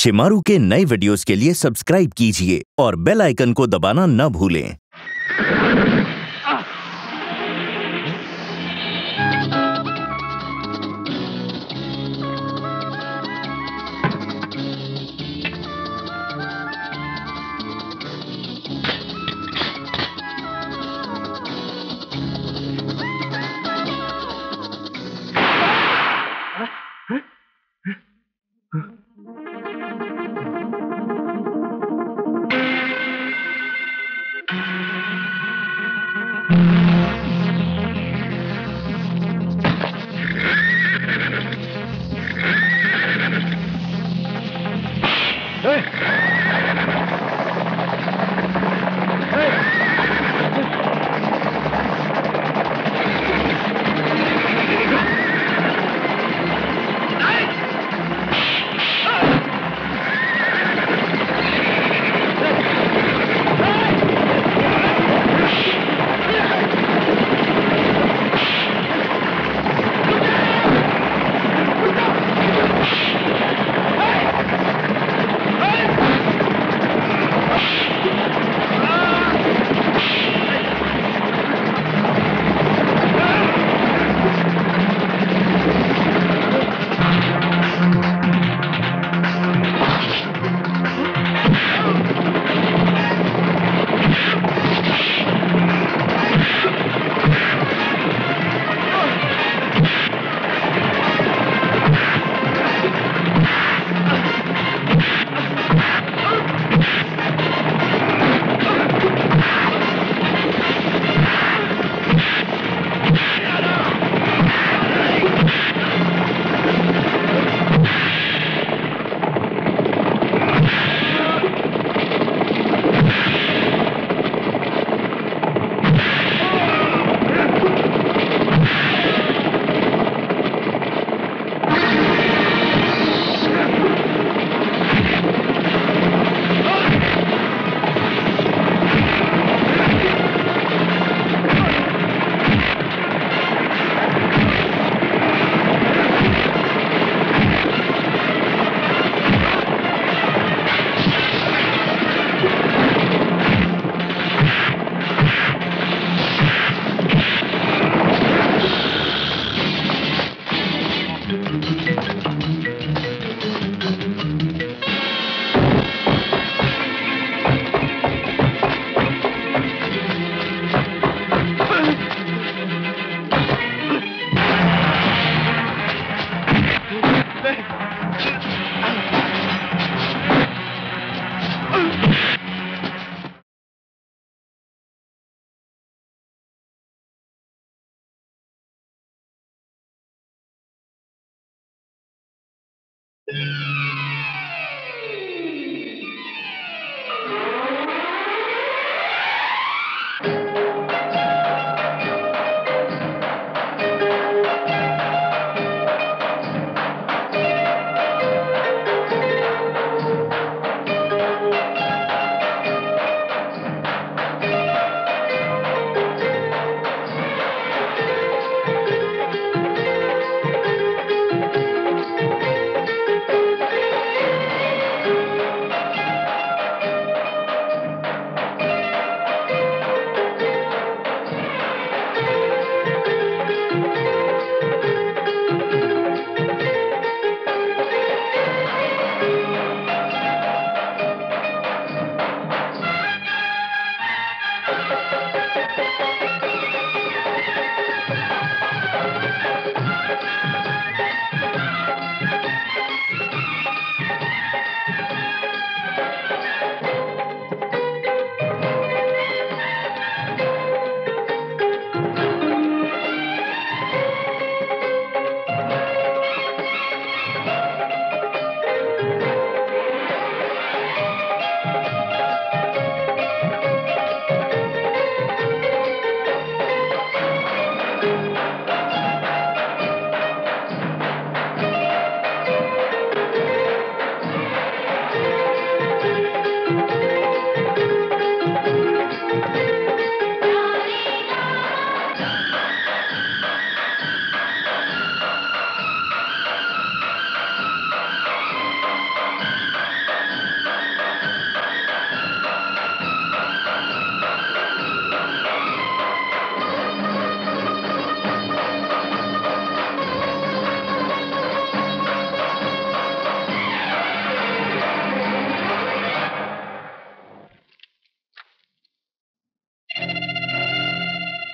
शिमारू के नए वीडियोस के लिए सब्सक्राइब कीजिए और बेल आइकन को दबाना न भूलें।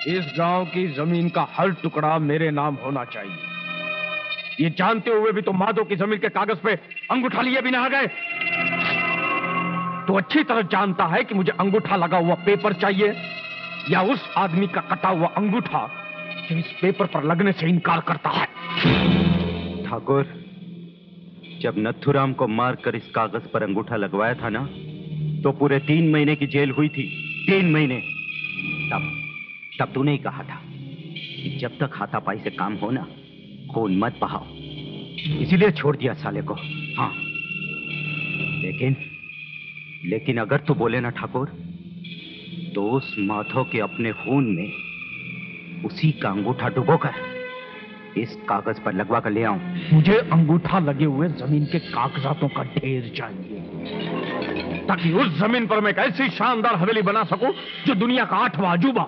इस गांव की जमीन का हर टुकड़ा मेरे नाम होना चाहिए। ये जानते हुए भी तो माधव की जमीन के कागज पे अंगूठा लिए बिना आ गए। तो अच्छी तरह जानता है कि मुझे अंगूठा लगा हुआ पेपर चाहिए या उस आदमी का कटा हुआ अंगूठा जो इस पेपर पर लगने से इनकार करता है। ठाकुर, जब नथुराम को मारकर इस कागज पर अंगूठा लगवाया था ना, तो पूरे 3 महीने की जेल हुई थी। 3 महीने। तब तूने ही कहा था कि जब तक हाथापाई से काम हो ना, खून मत बहाओ। इसीलिए छोड़ दिया साले को। हाँ, लेकिन अगर तू बोले ना ठाकुर, तो उस माधव के अपने खून में उसी का अंगूठा डुबोकर इस कागज पर लगवा कर ले आऊं। मुझे अंगूठा लगे हुए जमीन के कागजातों का ढेर चाहिए, ताकि उस जमीन पर मैं एक ऐसी शानदार हवेली बना सकूं जो दुनिया का 8वां अजूबा।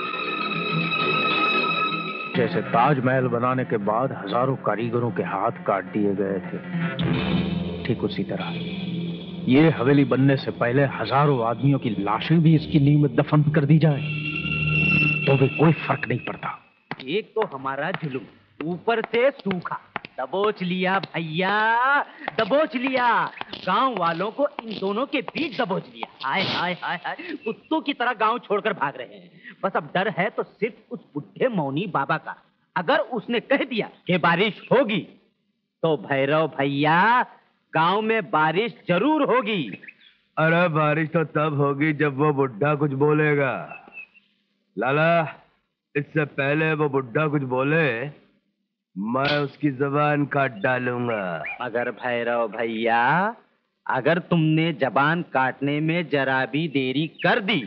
जैसे ताजमहल बनाने के बाद हजारों कारीगरों के हाथ काट दिए गए थे, ठीक उसी तरह ये हवेली बनने से पहले हजारों आदमियों की लाशें भी इसकी नींव में दफन कर दी जाए तो भी कोई फर्क नहीं पड़ता। एक तो हमारा जुलूम, ऊपर से सूखा। दबोच लिया भैया, दबोच लिया। गांव वालों को इन दोनों के बीच दबोच लिया। हाय हाय हाय हाय, कुत्तों की तरह गांव छोड़कर भाग रहे हैं। बस अब डर है तो सिर्फ उस बुढ़े मौनी बाबा का। अगर उसने कह दिया कि बारिश होगी, तो भैरव भैया, गांव में बारिश जरूर होगी। अरे बारिश तो तब होगी जब वो बुढ़ा कुछ बोलेगा। लाला, इससे पहले वो बुढ़ा कुछ बोले, मैं उसकी जबान काट डालूंगा। मगर भैरव भैया, अगर तुमने जबान काटने में जरा भी देरी कर दी,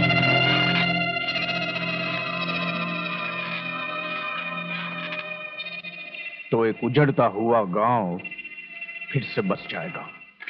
तो एक उजड़ता हुआ गांव फिर से बस जाएगा।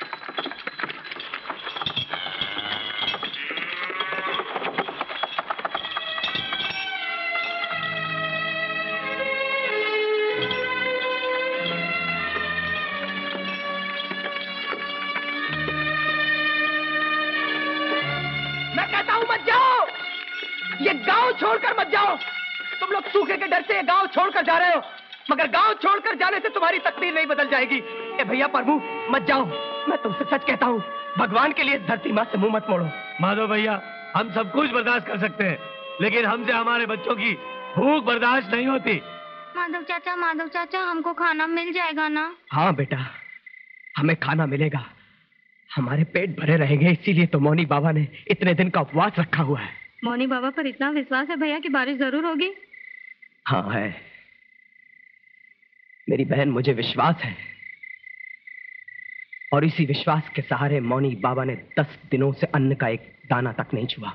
मैं कहता हूं मत जाओ, ये गांव छोड़कर मत जाओ। तुम लोग सूखे के डर से ये गांव छोड़कर जा रहे हो, मगर गांव छोड़कर जाने से तुम्हारी तकदीर नहीं बदल जाएगी। ए भैया प्रभु, मत जाओ। मैं तुमसे सच कहता हूँ, भगवान के लिए धरती माँ से मुंह मत मोड़ो। माधव भैया, हम सब कुछ बर्दाश्त कर सकते हैं, लेकिन हमसे हमारे बच्चों की भूख बर्दाश्त नहीं होती। माधव चाचा, हमको खाना मिल जाएगा ना? हाँ बेटा, हमें खाना मिलेगा। हमारे पेट भरे रहेंगे, इसीलिए तो मौनी बाबा ने इतने दिन का उपवास रखा हुआ है। मौनी बाबा पर इतना विश्वास है भैया कि बारिश जरूर होगी? हाँ है मेरी बहन, मुझे विश्वास है। और इसी विश्वास के सहारे मौनी बाबा ने 10 दिनों से अन्न का एक दाना तक नहीं छुआ।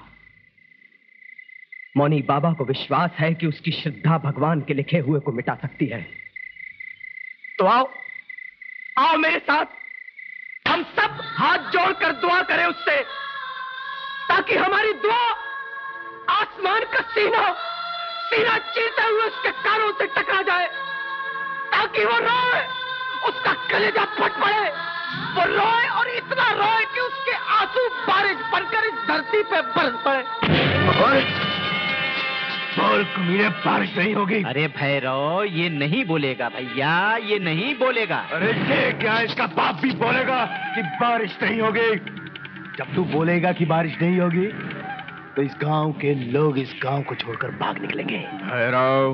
मौनी बाबा को विश्वास है कि उसकी श्रद्धा भगवान के लिखे हुए को मिटा सकती है। तो आओ मेरे साथ, हम सब हाथ जोड़कर दुआ करें उससे, ताकि हमारी दुआ आसमान का सीना चीरते हुए उसके कानों से टकरा जाए, ताकि वो रोए, उसका कलेजा फट पड़े। वो रोए और इतना रोए कि उसके आंसू बारिश बनकर इस धरती पे बरस पड़े। बोल कमीने, बारिश नहीं होगी। अरे भैरव, ये नहीं बोलेगा भैया, ये नहीं बोलेगा। अरे ये क्या, इसका बाप भी बोलेगा कि बारिश नहीं होगी। जब तू बोलेगा कि बारिश नहीं होगी, तो इस गांव के लोग इस गांव को छोड़कर भाग निकलेंगे। भैरव,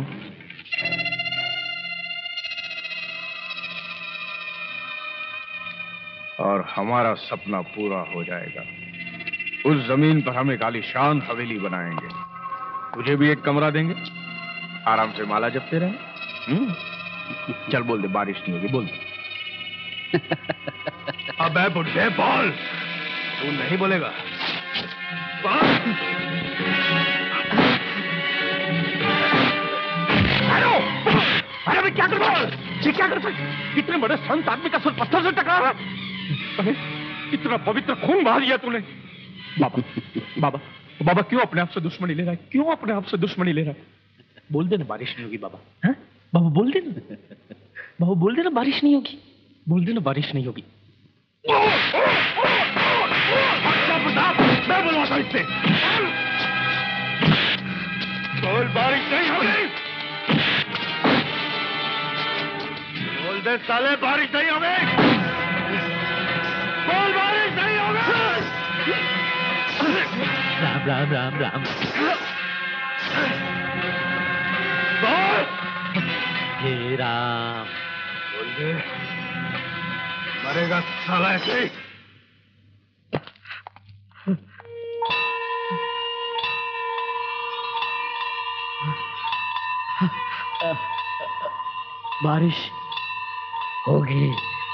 और हमारा सपना पूरा हो जाएगा। उस जमीन पर हम एक आलीशान हवेली बनाएंगे। तुझे भी एक कमरा देंगे, आराम से माला जपते रहे। चल बोल दे, बारिश नहीं होगी, बोल दे। अबे बुढ़े बोल, तू नहीं बोलेगा। अरे क्या कर रहा है? ये क्या कर रहा है? इतने बड़े संत आदमी का सिर पत्थर से टकरा रहा है। अरे इतना पवित्र खून बहा दिया तूने। बाबा बाबा बाबा, क्यों अपने आप से दुश्मनी ले रहा है? क्यों अपने आप से दुश्मनी ले रहा है? बोल देना बारिश नहीं होगी बाबा। हाँ बाबा, बोल देना बाबा, बोल देना बारिश नहीं होगी, बोल देना बारिश नहीं होगी। अच्छा प्रताप, मैं बुलवाता इससे। बोल बारिश नहीं होगी। बोल दे साले बारिश नहीं होगी। बोल बारिश नहीं होगी। राम राम राम राम। बोल। हे राम। बोल दे मरेगा साला ऐसे ही। बारिश होगी,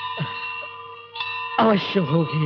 अवश्य होगी।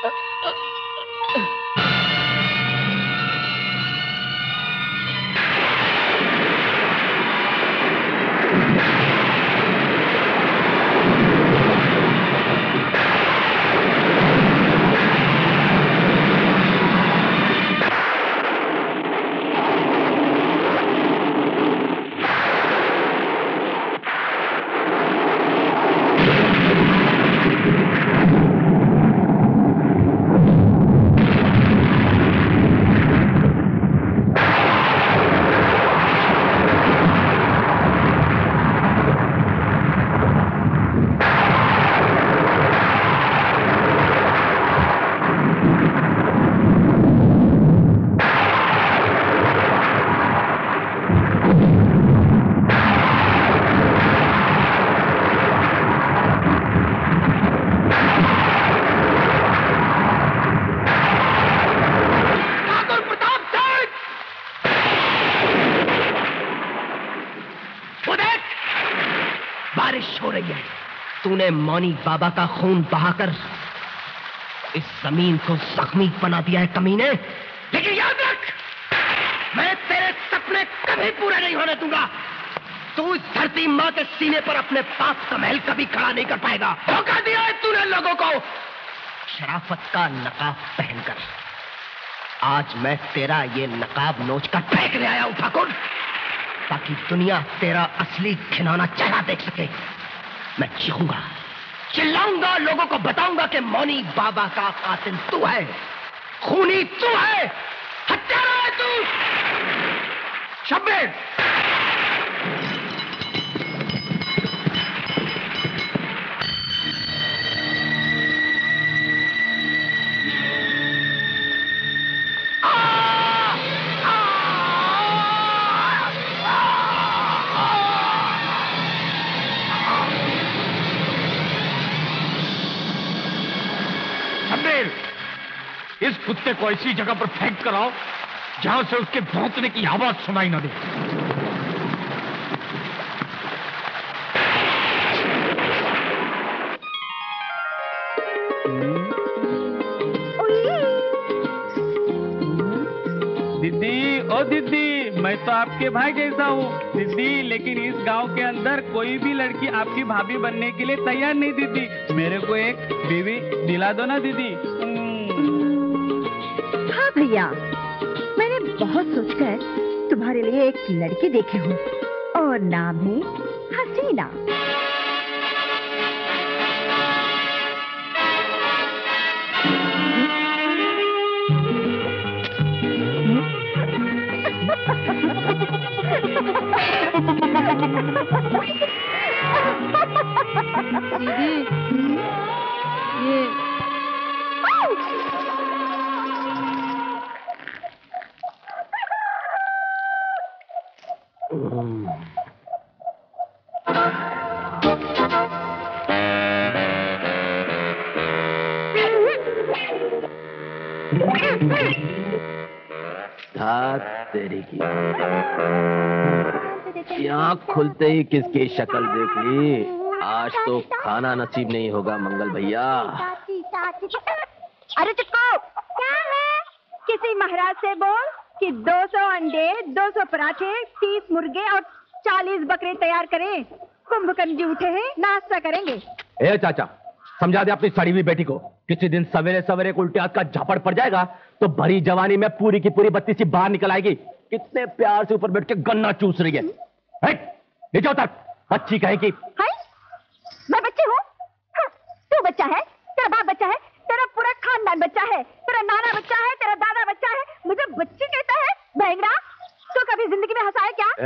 तूने मौनी बाबा का खून बहाकर इस जमीन को जख्मी बना दिया है कमीने। लेकिन याद रख, मैं तेरे सपने कभी पूरे नहीं होने दूंगा। तू इस धरती मां के सीने पर अपने पाप का महल कभी खड़ा नहीं कर पाएगा। धोखा दिया है तूने लोगों को शराफत का नकाब पहनकर। आज मैं तेरा ये नकाब नोच कर फेंक ले आया हूं ठाकुर, ताकि दुनिया तेरा असली घिनौना चेहरा देख सके। मैं चीखूंगा, चिल्लाऊंगा, लोगों को बताऊंगा कि मौनी बाबा का कातिल तू है, खूनी तू है, हत्यारा है तू। शब्बीर, इस कुत्ते को ऐसी जगह पर फेंक कर आओ जहां से उसके भौंकने की आवाज सुनाई न दे। दीदी, ओ दीदी, मैं तो आपके भाई जैसा हूँ दीदी, लेकिन इस गांव के अंदर कोई भी लड़की आपकी भाभी बनने के लिए तैयार नहीं दीदी। मेरे को एक बीवी दिला दो ना दीदी। हाँ भैया, मैंने बहुत सोचकर तुम्हारे लिए एक लड़की देखी हूँ और नाम है हसीना। दीदी, ये तेरी की आँख खुलते ही किसकी शक्ल देख ली। आज तो खाना नसीब नहीं होगा मंगल भैया। अरे चिपको, क्या है? किसी महाराज से बोल कि 200 अंडे, 200 पराठे, 30 मुर्गे और 40 बकरे तैयार करें। कुंभकर्ण जी उठे हैं, नाश्ता करेंगे। ए चाचा, समझा दे अपनी सड़ी हुई बेटी को, किसी दिन सवेरे सवेरे उल्टे हाथ का झापड़ पड़ जाएगा तो भरी जवानी में पूरी की पूरी बत्ती सी बाहर निकल आएगी। कितने प्यार से ऊपर बैठ के गन्ना चूस रही है। नीचे उतर, बच्ची कहे कि मैं बच्ची हूँ? तू बच्चा है, तेरा बाप बच्चा है, तेरा पूरा खानदान बच्चा है, तेरा नाना बच्चा है, तेरा दादा बच्चा है, मुझे बच्ची कहता है? भैंगड़ा, तू कभी जिंदगी में हंसा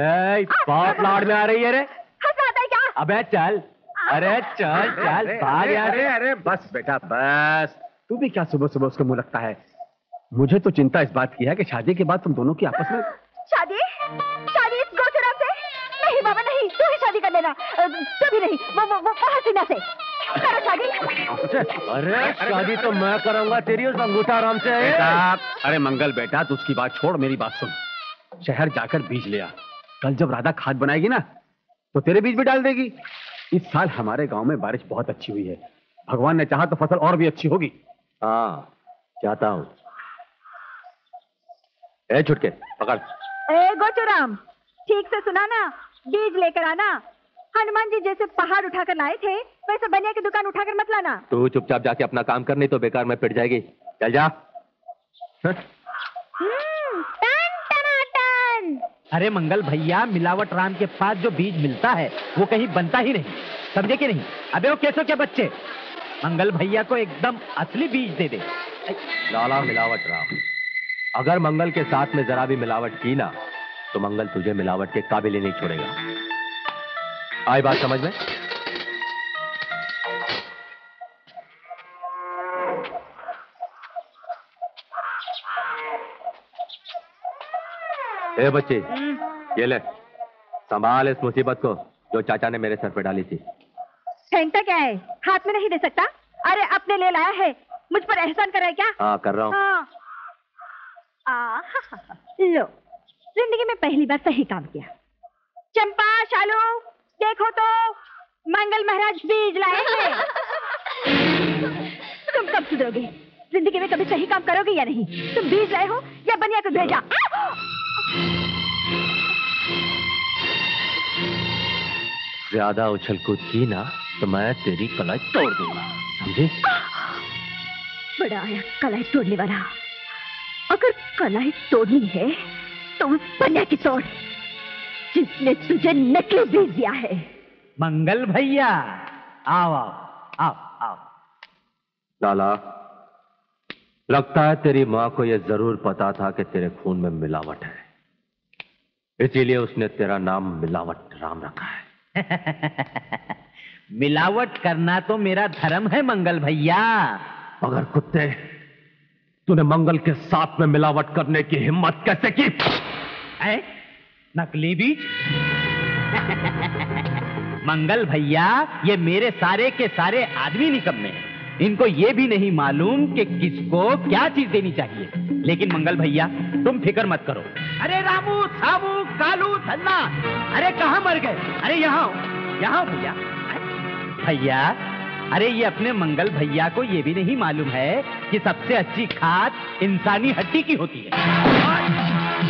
बहुत लाड में आ रही है रे। हंसाता है क्या? अबे चल, अरे चल चल भाग यार। अरे बस बेटा बस, तू भी क्या सुबह सुबह उसको मुंह लगता है। मुझे तो चिंता इस बात की है कि शादी के बाद तुम दोनों की आपस में शादी शादी इस गोचरा से? नहीं बाबा नहीं, तू ही शादी कर लेना। कभी नहीं, वो हसीना से करो शादी। अरे शादी तो मैं करूंगा तेरी उस अंगूठा आराम से। अरे मंगल बेटा, तू उसकी बात छोड़, मेरी बात सुन। शहर जाकर बीज ले आ। कल जब राधा खाद बनाएगी ना तो तेरे बीज भी डाल देगी। इस साल हमारे गांव में बारिश बहुत अच्छी हुई है। भगवान ने चाहा तो फसल और भी अच्छी होगी। हाँ चाहता हूँ। ए छुटके पकड़। ए गोचुराम, ठीक से सुना ना, बीज लेकर आना। हनुमान जी जैसे पहाड़ उठाकर लाए थे वैसे बनिया की दुकान उठाकर मत लाना। तू चुपचाप जाके अपना काम कर, नहीं तो बेकार में पिट जाएगी। चल जा। अरे मंगल भैया, मिलावट राम के पास जो बीज मिलता है वो कहीं बनता ही नहीं, समझे कि नहीं? अबे वो कैसो के बच्चे, मंगल भैया को एकदम असली बीज दे दे। लाला मिलावट राम, अगर मंगल के साथ में जरा भी मिलावट की ना तो मंगल तुझे मिलावट के काबिल ही नहीं छोड़ेगा। आई बात समझ में? ए बच्चे, ये ले, संभाल इस मुसीबत को जो चाचा ने मेरे सर पे डाली थी। फेंकता क्या है, हाथ में नहीं दे सकता? अरे अपने ले लाया है, मुझ पर एहसान कर रहा है क्या? हाँ कर रहा हूँ। हाँ। लो, जिंदगी में पहली बार सही काम किया। चंपा, शालू, देखो तो मंगल महाराज बीज लाए हैं। तुम कब सुधरोगे? जिंदगी में कभी सही काम करोगे या नहीं? तुम बीज लाए हो या बनिया को भेजा? ज्यादा उछल कूद की ना तो मैं तेरी कलाई तोड़ दूंगा, समझे? बड़ा आया कलाई तोड़ने वाला। अगर कलाई तोड़नी है तो उस बनिया की तोड़ जिसने तुझे नकली बीज दिया है। मंगल भैया आओ आओ आओ आओ। लाला, लगता है तेरी माँ को यह जरूर पता था कि तेरे खून में मिलावट है, इसीलिए उसने तेरा नाम मिलावट राम रखा है। मिलावट करना तो मेरा धर्म है मंगल भैया। मगर कुत्ते, तूने मंगल के साथ में मिलावट करने की हिम्मत कैसे की? नकली बीज? मंगल भैया, ये मेरे सारे के सारे आदमी निकम्मे हैं। इनको ये भी नहीं मालूम कि किसको क्या चीज देनी चाहिए। लेकिन मंगल भैया तुम फिक्र मत करो। अरे रामू, सामू, कालू, धन्ना, अरे कहाँ मर गए? अरे यहाँ भैया। भैया, अरे ये अपने मंगल भैया को ये भी नहीं मालूम है कि सबसे अच्छी खाद इंसानी हड्डी की होती है।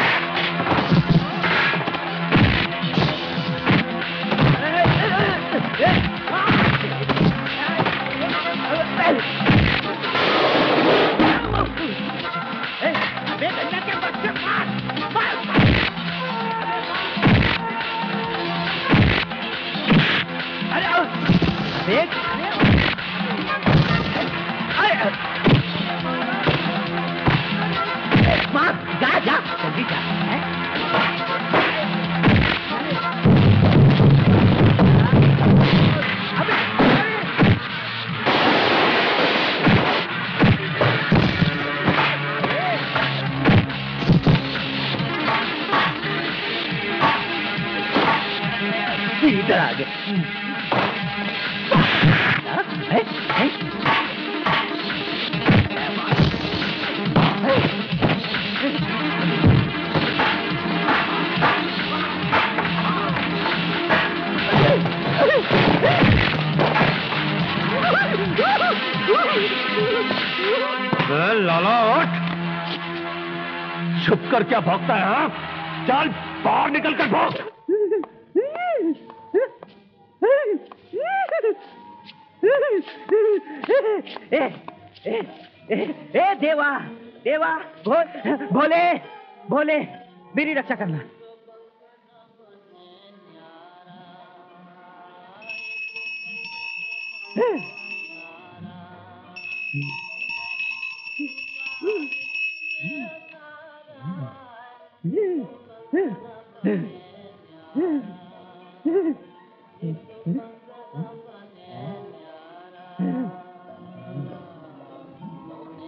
जा जल्दी जा। इधर आ गए। लाला उठ, छुप कर क्या भौंकता है? हाँ? चल बाहर निकल कर भौंक। ए देवा, देवा, भोले, भोले, मेरी रक्षा करना।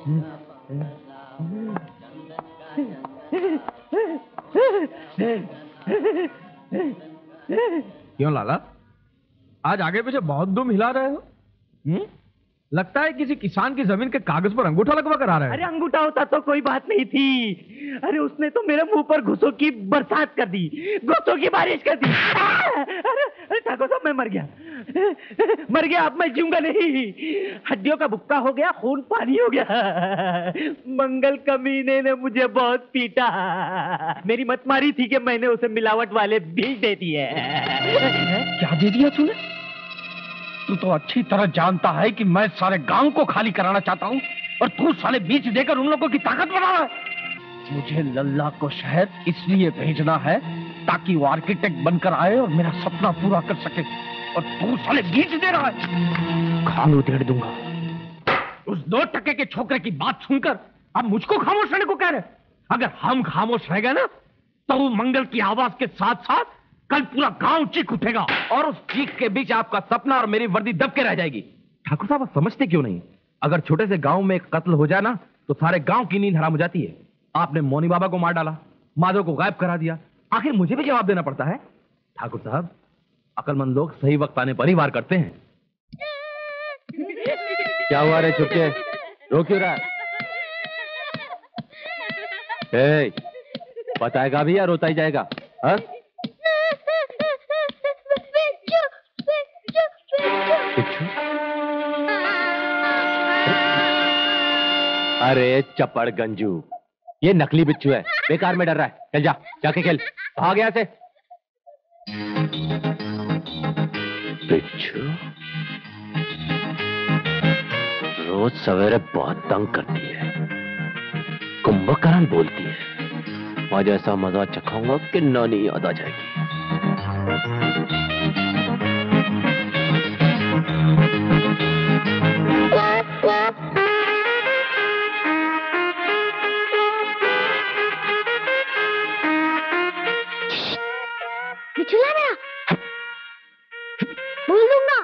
क्यों लाला, आज आगे पीछे बहुत दुम हिला रहे हो? लगता है किसी किसान की जमीन के कागज पर अंगूठा लगवा कर आ रहे हैं। अरे अंगूठा होता तो कोई बात नहीं थी। अरे उसने तो मेरे मुंह पर घुसों की बरसात कर दी, घुसों की बारिश कर दी। अरे ठाकुर साहब, मैं मर गया, अब मैं जीऊंगा नहीं। हड्डियों का भुक्का हो गया, खून पानी हो गया। मंगल कमीने ने मुझे बहुत पीटा। मेरी मत मारी थी कि मैंने उसे मिलावट वाले बीज दे दिए। क्या दे दिया तूने? तू तो अच्छी तरह जानता है कि मैं सारे गांव को खाली कराना चाहता हूं और तू साले बीज देकर उन लोगों की ताकत बढ़ा रहा है। मुझे लल्ला को शहर इसलिए भेजना है ताकि वो आर्किटेक्ट बनकर आए और मेरा सपना पूरा कर सके, और तू साले बीज दे रहा है। खान उधेड़ दूंगा। उस 2 टके के छोकरे की बात सुनकर अब मुझको खामोश रहने को कह रहे। अगर हम खामोश रह गए ना तो वो मंगल की आवाज के साथ साथ कल पूरा गांव चीख उठेगा, और उस चीख के बीच आपका सपना और मेरी वर्दी दब के रह जाएगी। ठाकुर साहब, आप समझते क्यों नहीं? अगर छोटे से गांव में एक कत्ल हो जाए ना तो सारे गांव की नींद हराम हो जाती है। आपने मोनी बाबा को मार डाला, माधव को गायब करा दिया, आखिर मुझे भी जवाब देना पड़ता है। ठाकुर साहब, अकलमंद लोग सही वक्त आने पर ही वार करते हैं। क्या हुआ रे चुपके, रो क्यों रहा है? बताएगा भी या रोता ही जाएगा? हा? बिच्छू? अरे चपड़ गंजू, ये नकली बिच्छू है, बेकार में डर रहा है। चल जा, जाके खेल, भाग यहाँ से। बिच्छू रोज सवेरे बहुत तंग करती है, कुंभकर्ण बोलती है। आज ऐसा मजा चखाऊंगा कि नानी याद आ जाएगी। बिछुला मेरा, बोल दूंगा।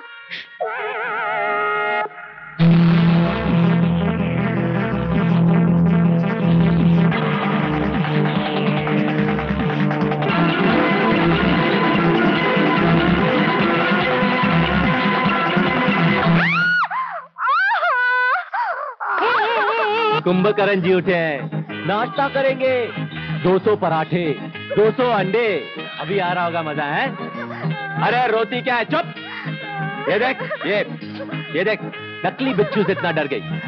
कुंभकर्ण जी उठे हैं, नाश्ता करेंगे। 200 पराठे, 200 अंडे, अभी आ रहा होगा मजा है। अरे रोती क्या है, चुप। ये देख, ये देख, नकली बिच्छू से इतना डर गई।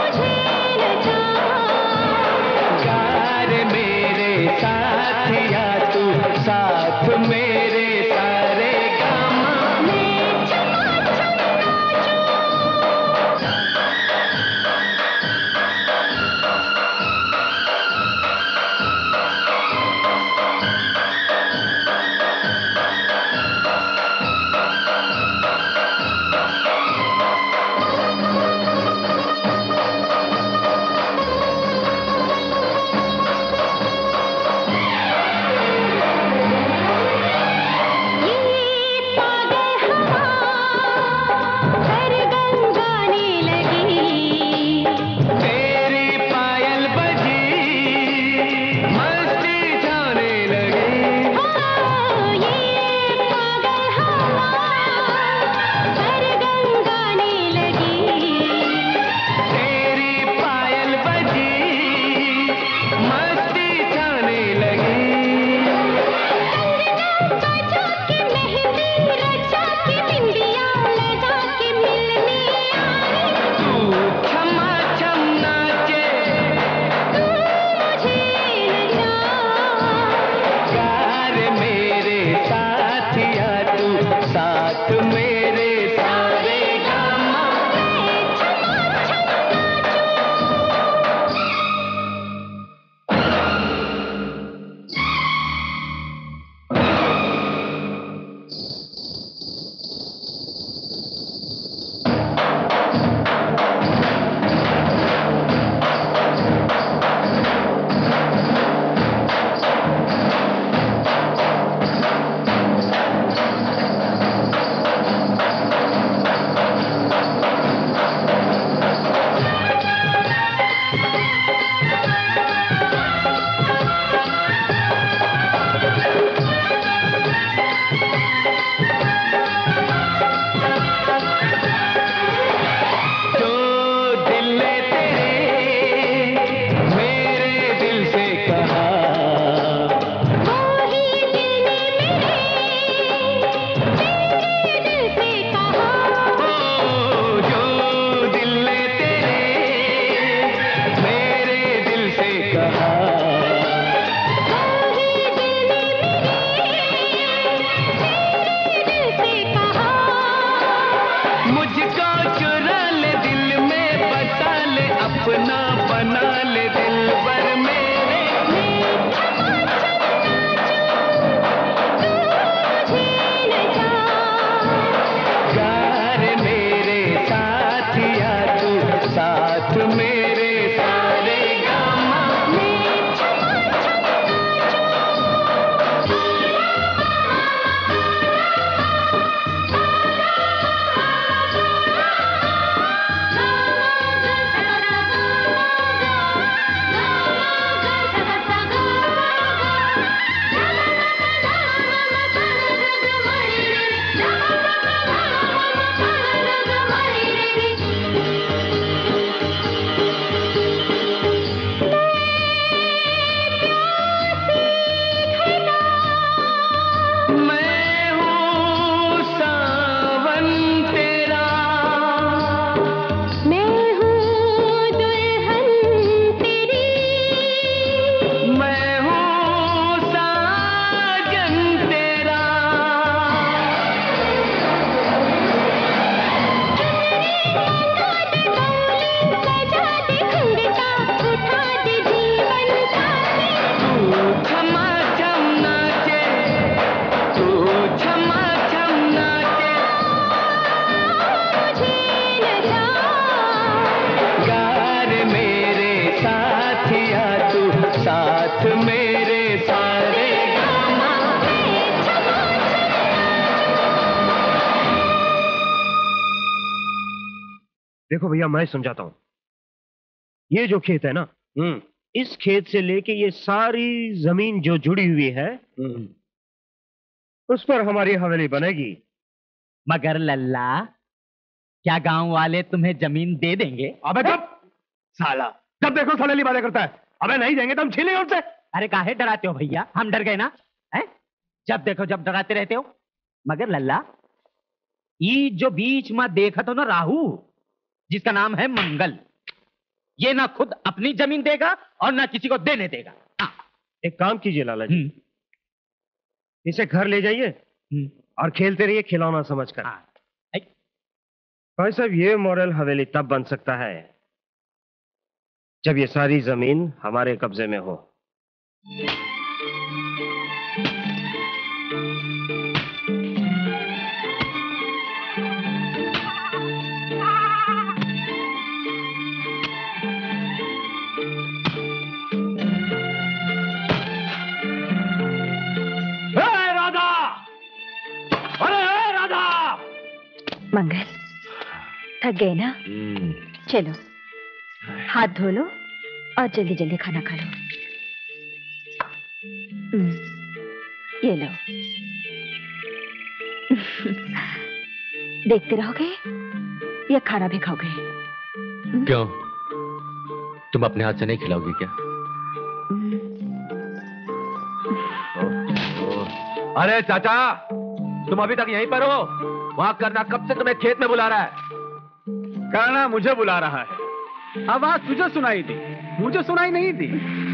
साथिया तू साथ मेरे सारे गामा देखो भैया मैं समझाता हूं। ये जो खेत है ना, इस खेत से लेके ये सारी जमीन जो जुड़ी हुई है, उस पर हमारी हवेली बनेगी। मगर लल्ला, क्या गांव वाले तुम्हें जमीन दे देंगे? अबे चुप साला, जब देखो साले बातें करता है। अबे नहीं देंगे तो हम छीनेंगे उनसे। अरे काहे डराते हो भैया, हम डर गए ना है? जब देखो जब डराते रहते हो। मगर लल्ला, ये जो बीच में देखा तो ना राहु, जिसका नाम है मंगल, ये ना खुद अपनी जमीन देगा और ना किसी को देने देगा। एक काम कीजिए लाला जी, इसे घर ले जाइए और खेलते रहिए खिलौना समझकर। भाई साहब, ये मॉडल हवेली तब बन सकता है जब ये सारी जमीन हमारे कब्जे में हो। मंगल, थक गए ना? चलो हाथ धो लो और जल्दी जल्दी खाना खा लो। ये लो। देखते रहोगे या खाना भी खाओगे? क्यों, तुम अपने हाथ से नहीं खिलाओगी क्या? अरे चाचा, तुम अभी तक यहीं पर हो? वहां करना कब से तुम्हें खेत में बुला रहा है? करना मुझे बुला रहा है। आवाज तुझे सुनाई दी, मुझे सुनाई नहीं दी।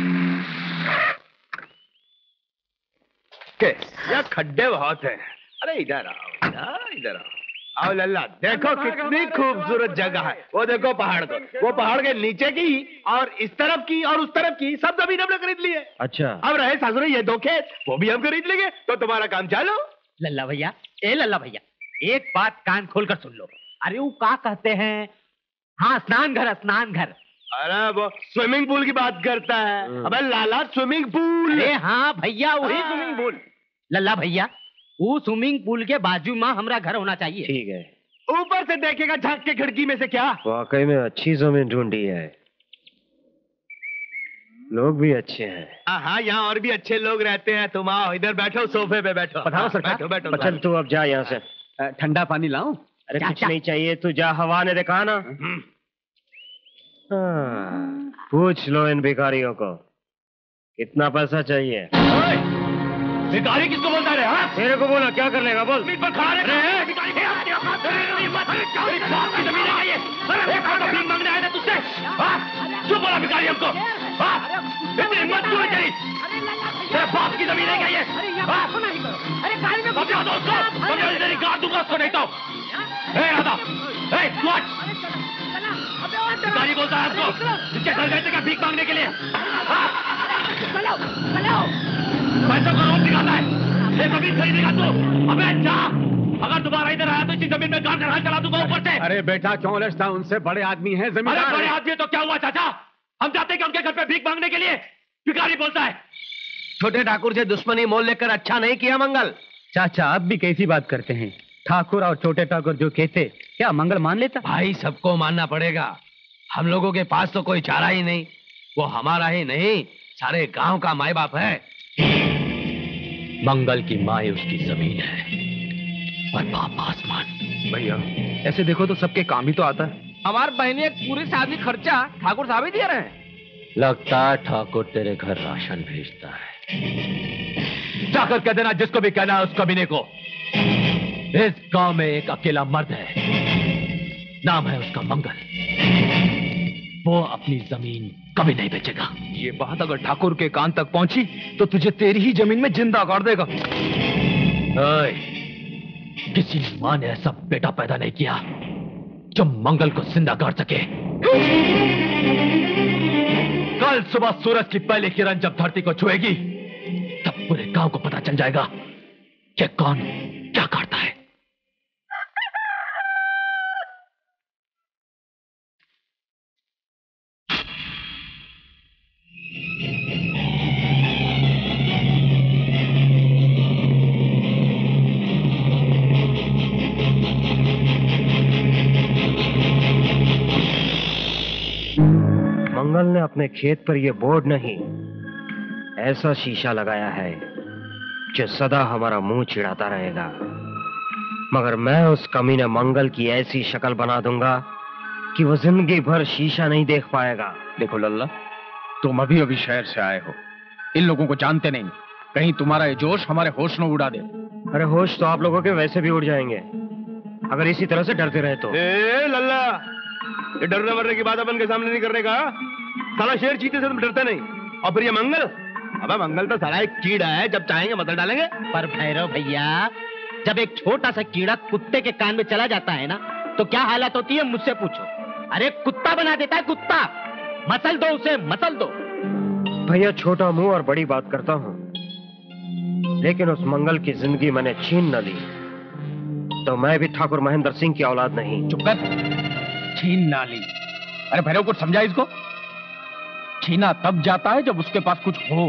यह खड्डे बहुत हैं। अरे इधर आओ, इधर आओ लल्ला, देखो कितनी खूबसूरत जगह है। वो देखो पहाड़ को, वो पहाड़ के नीचे की और इस तरफ की और उस तरफ की सब जमीन हमने खरीद ली है। अच्छा, अब रहे सासुरे ये 2 खेत, वो भी हम खरीद लेंगे, तो तुम्हारा काम चालू। लल्ला भैया, लल्ला भैया, एक बात कान खोलकर सुन लो। अरे वो क्या कहते हैं? हाँ, स्नान घर, स्नान घर। अरे वो स्विमिंग पूल की बात करता है। अबे लाला, स्विमिंग पूल। अरे हाँ भैया, वही स्विमिंग पूल। लल्ला भैया, वो स्विमिंग पूल के बाजू में हमारा घर होना चाहिए। ठीक है। ऊपर से देखेगा झांक के खिड़की में से क्या? वाकई में अच्छी जमीन ढूंढी है, लोग भी अच्छे हैं। हाँ, यहाँ और भी अच्छे लोग रहते हैं। तुम आओ, इधर बैठो, सोफे पे बैठो। पधारो सरकार। बैठो। चल तू अब जा यहाँ से। ठंडा पानी लाऊं? अरे कुछ नहीं चाहिए, तू जा, हवा ने देखा ना। पूछ लो इन भिखारियों को कितना पैसा चाहिए। भिखारी किसको बोलता है? हाँ? तेरे को बोला, क्या कर लेगा बोल। जमीन पर खड़ा रहे। भिखारी जमीन है ये। भीख मांगने आए थे तुझसे? क्यों बोला भिखारी हमको? इतनी हिम्मत क्यों नहीं? तेरे बाप की जमीन है क्या ये? अरे गाड़ी में समझा दो उसको, तेरी गाड़ दूंगा उसको, नहीं तो। राधा, भिखारी बोलता है हमको। इसके घर गए थे क्या भीख मांगने के लिए? पैसा को रोक दिखाता है। ये जमीन खरीदेगा तू? अबे जा, अगर दोबारा इधर आया तो इसी जमीन में गाड़ कर चला दूंगा ऊपर से। अरे बेटा क्यों लड़ता? उनसे बड़े आदमी हैं, जमींदार। अरे बड़े आदमी तो क्या हुआ चाचा? हम जाते क्या उनके घर पे भीख मांगने के लिए? भिखारी बोलता है। छोटे ठाकुर से दुश्मनी मोल लेकर अच्छा नहीं किया मंगल। चाचा आप भी कैसी बात करते हैं? ठाकुर और छोटे ठाकुर जो कहते, क्या मंगल मान लेता? भाई सबको मानना पड़ेगा, हम लोगों के पास तो कोई चारा ही नहीं। वो हमारा ही नहीं, सारे गांव का माई बाप है। मंगल की माए उसकी जमीन है और बाप आसमान। भैया ऐसे देखो तो सबके काम ही तो आता है। हमारे बहने पूरी शादी खर्चा ठाकुर साहब ही दे रहे हैं। लगता है ठाकुर तेरे घर राशन भेजता है। जाकर कह देना जिसको भी कहना है उस कमीने को। इस गांव में एक अकेला मर्द है, नाम है उसका मंगल। वो अपनी जमीन कभी नहीं बेचेगा। ये बात अगर ठाकुर के कान तक पहुंची तो तुझे तेरी ही जमीन में जिंदा गाड़ देगा। किसी मां ने ऐसा बेटा पैदा नहीं किया जो मंगल को जिंदा गाड़ सके। कल सुबह सूरज की पहली किरण जब धरती को छुएगी तब पूरे गांव को पता चल जाएगा कि कौन क्या करता है। मंगल ने अपने खेत पर यह बोर्ड नहीं, ऐसा शीशा लगाया है जो सदा हमारा मुंह चिढ़ाता रहेगा। मगर मैं उस कमीने मंगल की ऐसी शक्ल बना दूंगा कि वो जिंदगी भर शीशा नहीं देख पाएगा। देखो लल्ला, तुम अभी अभी शहर से आए हो, इन लोगों को जानते नहीं, कहीं तुम्हारा ये जोश हमारे होश न उड़ा दे। अरे होश तो आप लोगों के वैसे भी उड़ जाएंगे अगर इसी तरह से डरते रहे तो। लल्ला, ये डरने मरने की बात अपन के सामने नहीं करने का। साला शेर चीते से तुम डरते नहीं, और फिर ये मंगल अबे मंगल तो साला एक कीड़ा है, जब चाहेंगे मदद डालेंगे। पर भैरव भैया, जब एक छोटा सा कीड़ा कुत्ते के कान में चला जाता है ना, तो क्या हालत होती है मुझसे पूछो। अरे कुत्ता बना देता है कुत्ता। मसल दो उसे, मसल दो। भैया छोटा मुंह और बड़ी बात करता हूँ, लेकिन उस मंगल की जिंदगी मैंने छीन न ली तो मैं भी ठाकुर महेंद्र सिंह की औलाद नहीं। चुप कर। छीन ना ली? अरे भैरव कुछ समझा इसको? छीना तब जाता है जब उसके पास कुछ हो।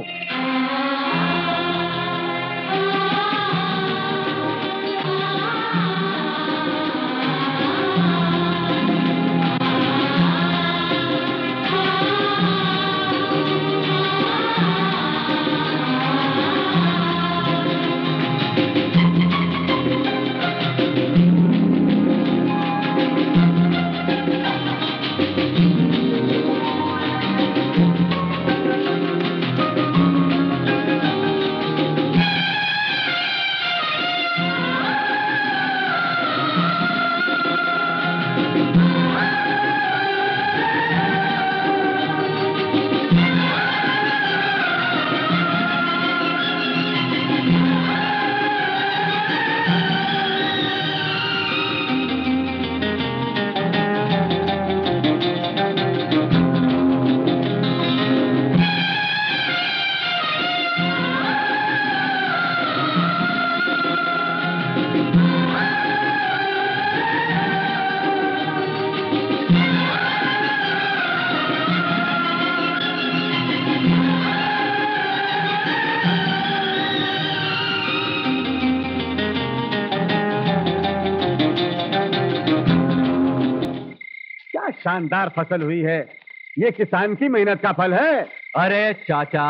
शानदार फसल हुई है, ये किसान की मेहनत का फल है। अरे चाचा,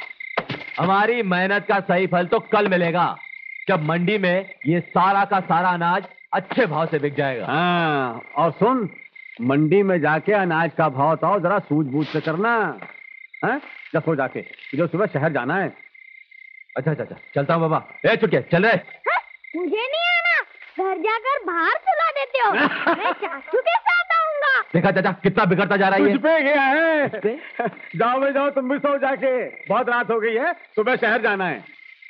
हमारी मेहनत का सही फल तो कल मिलेगा, जब मंडी में ये सारा का सारा अनाज अच्छे भाव से बिक जाएगा। हाँ, और सुन, मंडी में जाके अनाज का भाव तो जरा सूझबूझ से करना। हाँ, जा सो जाके, जो सुबह शहर जाना है। अच्छा चाचा, चलता हूँ बाबा। ए चुटिया, चल रहे। मुझे नहीं आना, घर जाकर बाहर सुला देते हो। मैं चाचू के साथ आऊंगा। देखा चाचा कितना बिगड़ता जा रहा है। तुझ पे गया है। जाओ भाई जाओ, तुम भी सो जाके, बहुत रात हो गई है, सुबह शहर जाना है।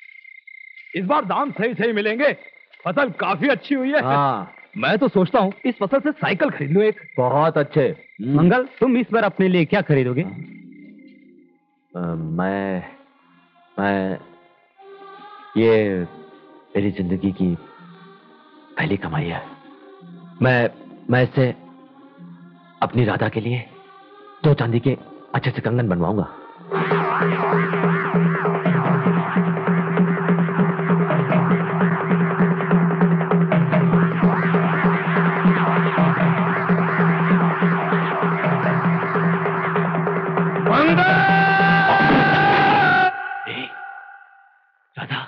इस बार दाम सही सही मिलेंगे, फसल काफी अच्छी हुई है। हाँ। मैं तो सोचता हूँ इस फसल से साइकिल खरीद लूं एक। बहुत अच्छे। मंगल, तुम इस बार अपने लिए क्या खरीदोगे? मैं ये मेरी जिंदगी की पहली कमाई है। मैं इससे अपनी राधा के लिए 2 चांदी के अच्छे से कंगन बनवाऊंगा। राधा,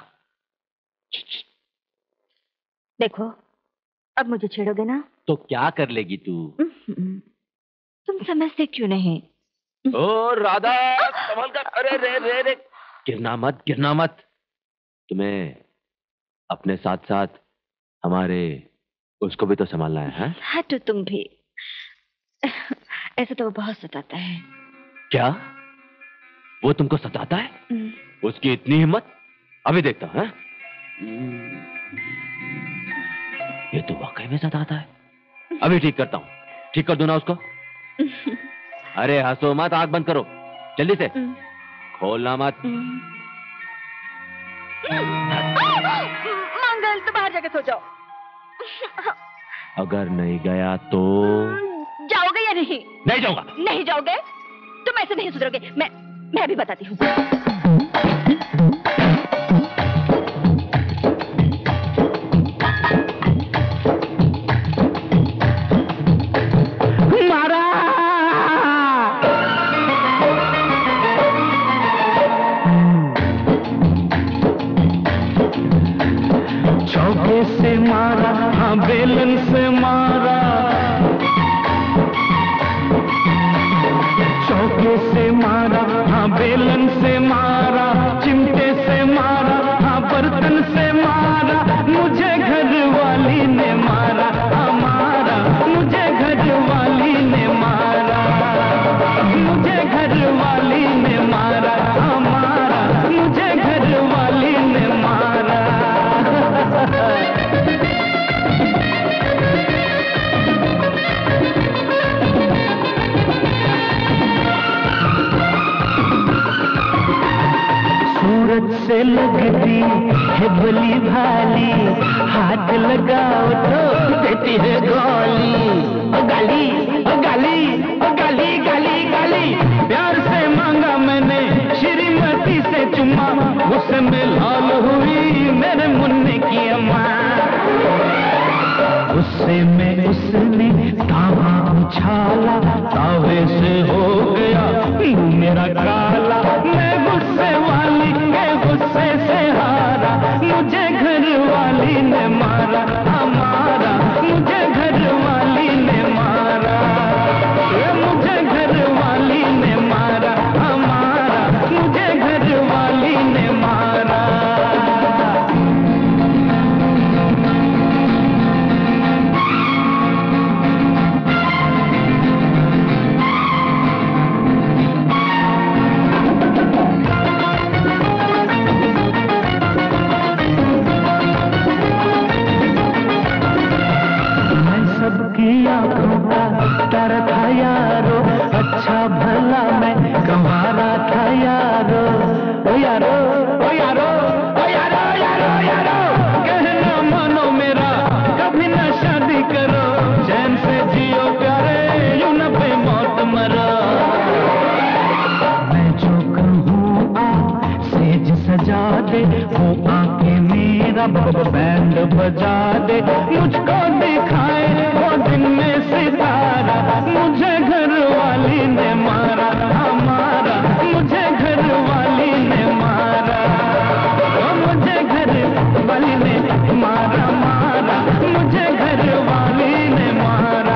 देखो, अब मुझे छेड़ोगे ना तो क्या कर लेगी तू? तुम समझते क्यों नहीं? ओ राधा, संभल कर। अरे रे रे रे, गिरना मत, गिरना मत। तुम्हें अपने साथ साथ हमारे उसको भी तो संभालना है। हाँ, तो तुम भी। ऐसा तो वो बहुत सताता है। क्या वो तुमको सताता है? उसकी इतनी हिम्मत? अभी देखता हूं। ये तो वाकई में सताता है। अभी ठीक करता हूँ। ठीक कर दो ना उसको। अरे हंसो मत, आंख बंद करो जल्दी से, खोलना मत। मंगल, तो बाहर जाके सो जाओ। अगर नहीं गया तो? जाओगे या नहीं? नहीं जाऊंगा। नहीं जाओगे? तुम ऐसे नहीं सुधरोगे। मैं अभी बताती हूँ। चौके से मारा, हाँ बेलन से मारा, चौके से मारा, हाँ बेलन से मारा, चिमटे से मारा, हाँ बर्तन से मारा, मुझे घर वाली ने मारा, हाँ मारा, मुझे घर वाली ने मारा, मुझे घर वाली ने मारा, हाँ मारा, लगती है भली भाली, हाथ लगाओ तो देती है गोली। ओ गाली ओ गाली ओ गाली गाली गाली, प्यार से मांगा मैंने श्रीमती से चुम्मा, गुस्से में लाल हुई मेरे मुन्ने की अम्मा। गुस्से में उसने तावा उछाला, तावे से हो गया मुंह मेरा काला। मैं गुस्से वाली के गुस्से से हारा, मुझे घर वाली ने मारा हमारा, मुझे घर वाली ने मारा, मुझे घर वाली ने मारा हमारा, मुझे घर वाली ने मारा। सबकी आंखों का तारा था यारो, अच्छा भला मैं कंवारा था यारो। ओ यारो ओ यारो ओ यारो यारो यारो, कहना मानो मेरा कभी ना शादी करो, चैन से जियो प्यारे यूं न पे मौत मरो। मैं जो कहूँ आ सेज सजा दे, वो आके मेरा बैंड बजा दे, मुझको दिखाए वो दिन में सितारा, मुझे घर वाली ने मारा हमारा, मुझे घर वाली ने मारा, मुझे घर वाली ने मारा मारा, मुझे घर वाली ने मारा।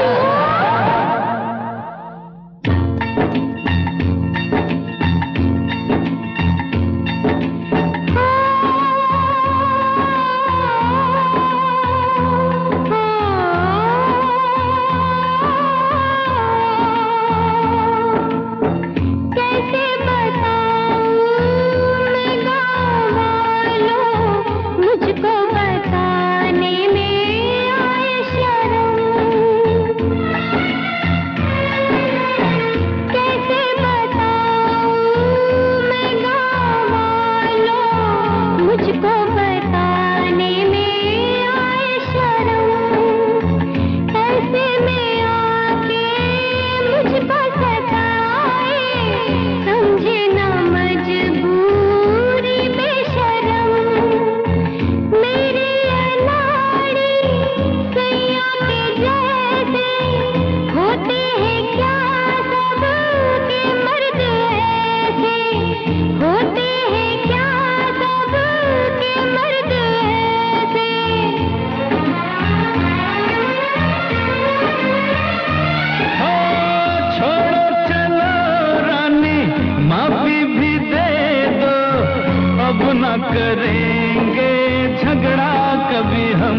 करेंगे झगड़ा कभी हम,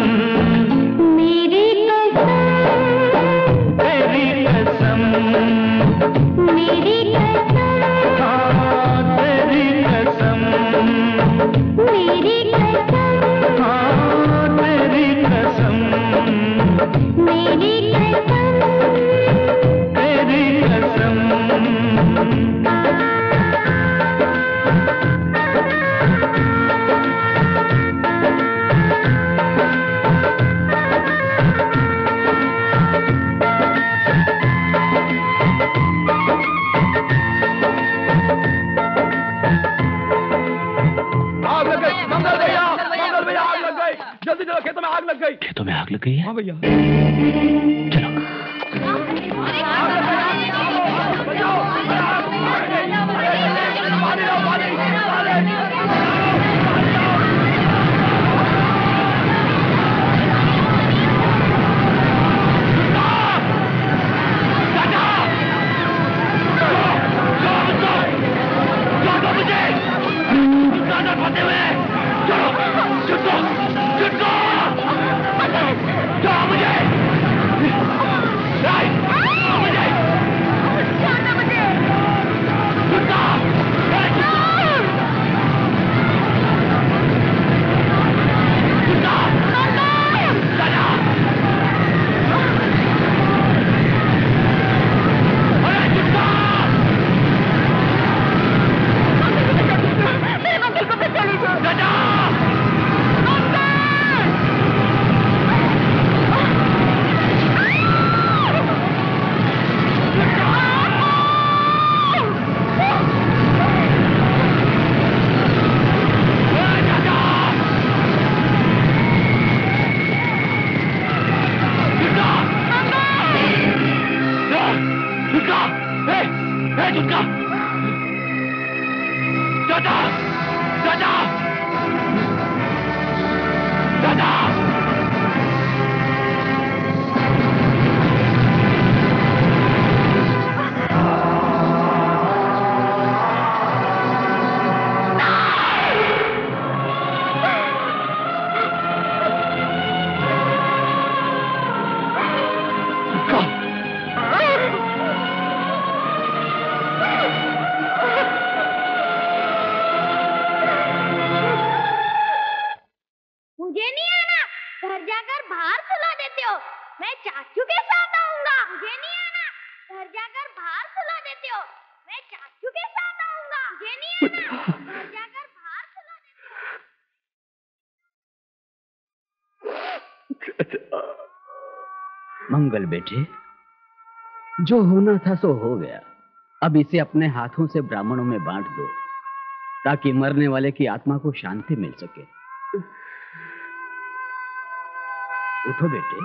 मेरी कसम तेरी कसम, मेरी कसम हाँ तेरी कसम, मेरी कसम हाँ तेरी कसम, मेरी कसम तेरी कसम। खेतों में आग लग गई। खेतों में आग लग गई है? हाँ भैया। चलो। चली मंगल बेटे, जो होना था सो हो गया। अब इसे अपने हाथों से ब्राह्मणों में बांट दो, ताकि मरने वाले की आत्मा को शांति मिल सके। उठो बेटे।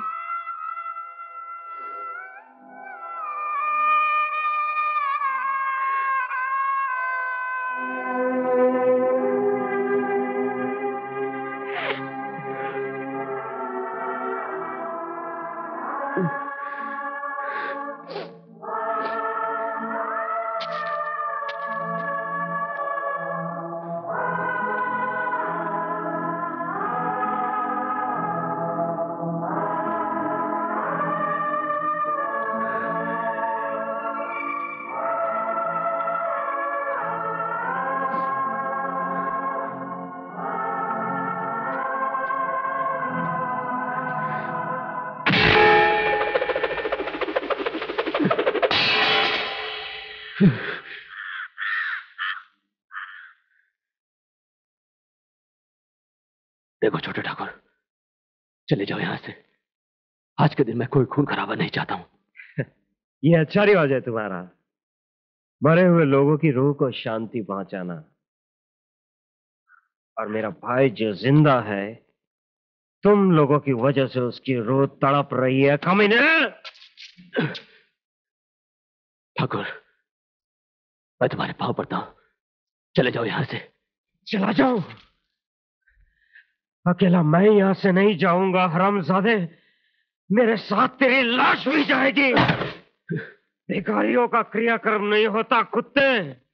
देखो छोटे ठाकुर, चले जाओ यहां से। आज के दिन मैं कोई खून खराबा नहीं चाहता हूं। ये अच्छा रिवाज है तुम्हारा, मरे हुए लोगों की रूह को शांति पहुंचाना। और मेरा भाई जो जिंदा है, तुम लोगों की वजह से उसकी रूह तड़प रही है। कमीने! ठाकुर, मैं तुम्हारे पांव पड़ता हूं, चले जाओ यहां से। चला जाओ? अकेला मैं यहां से नहीं जाऊंगा हरामजादे। मेरे साथ तेरी लाश भी जाएगी। भिखारियों का क्रियाक्रम नहीं होता कुत्ते।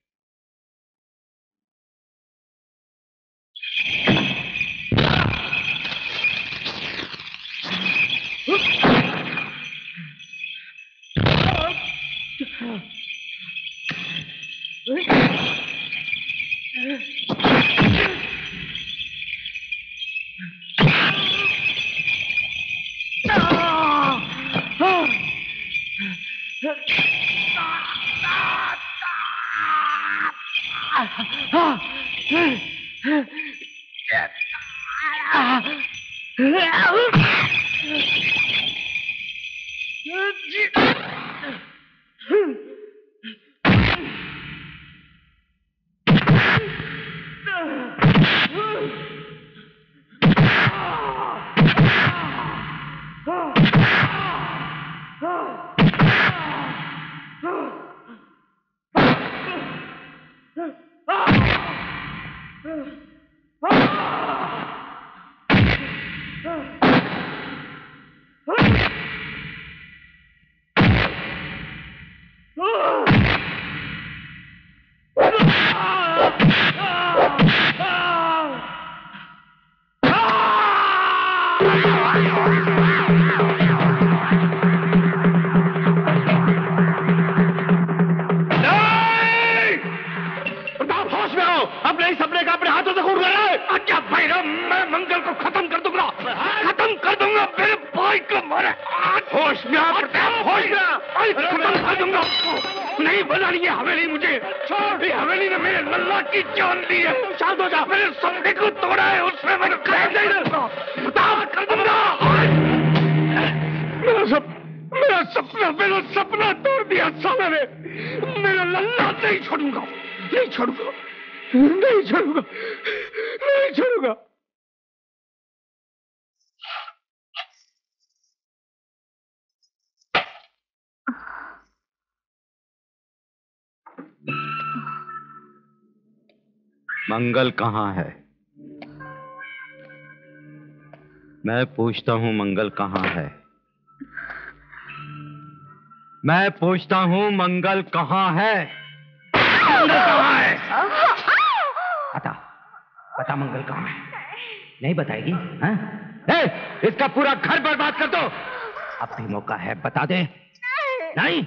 मंगल कहाँ है? मैं पूछता हूँ, मंगल कहाँ है? मैं पूछता हूँ, मंगल कहाँ है? मंगल कहाँ है? बता मंगल कहाँ है? नहीं बताएगी? हाँ? इसका पूरा घर बर्बाद कर दो। अब भी मौका है, बता दे। नहीं?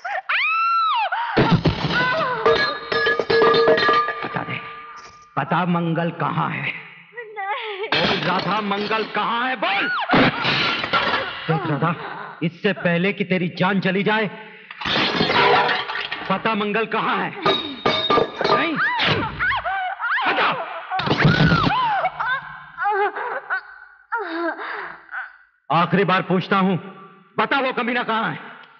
बता दे, बता मंगल कहाँ है? बोल राधा, मंगल कहाँ है? बोल। देख राधा, इससे पहले कि तेरी जान चली जाए, पता मंगल कहाँ है? नहीं? बता। आखिरी बार पूछता हूं, बता वो कमीना कहां है?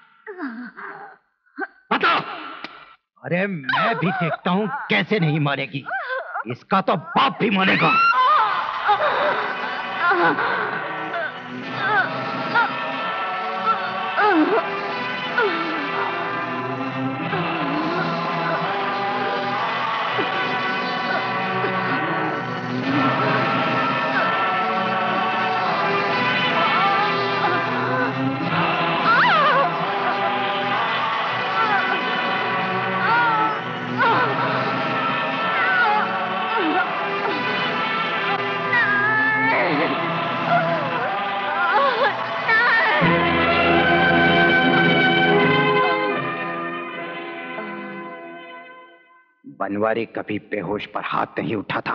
बता। अरे मैं भी देखता हूं कैसे नहीं मानेगी, इसका तो बाप भी मानेगा। बनवारी कभी बेहोश पर हाथ नहीं उठाता।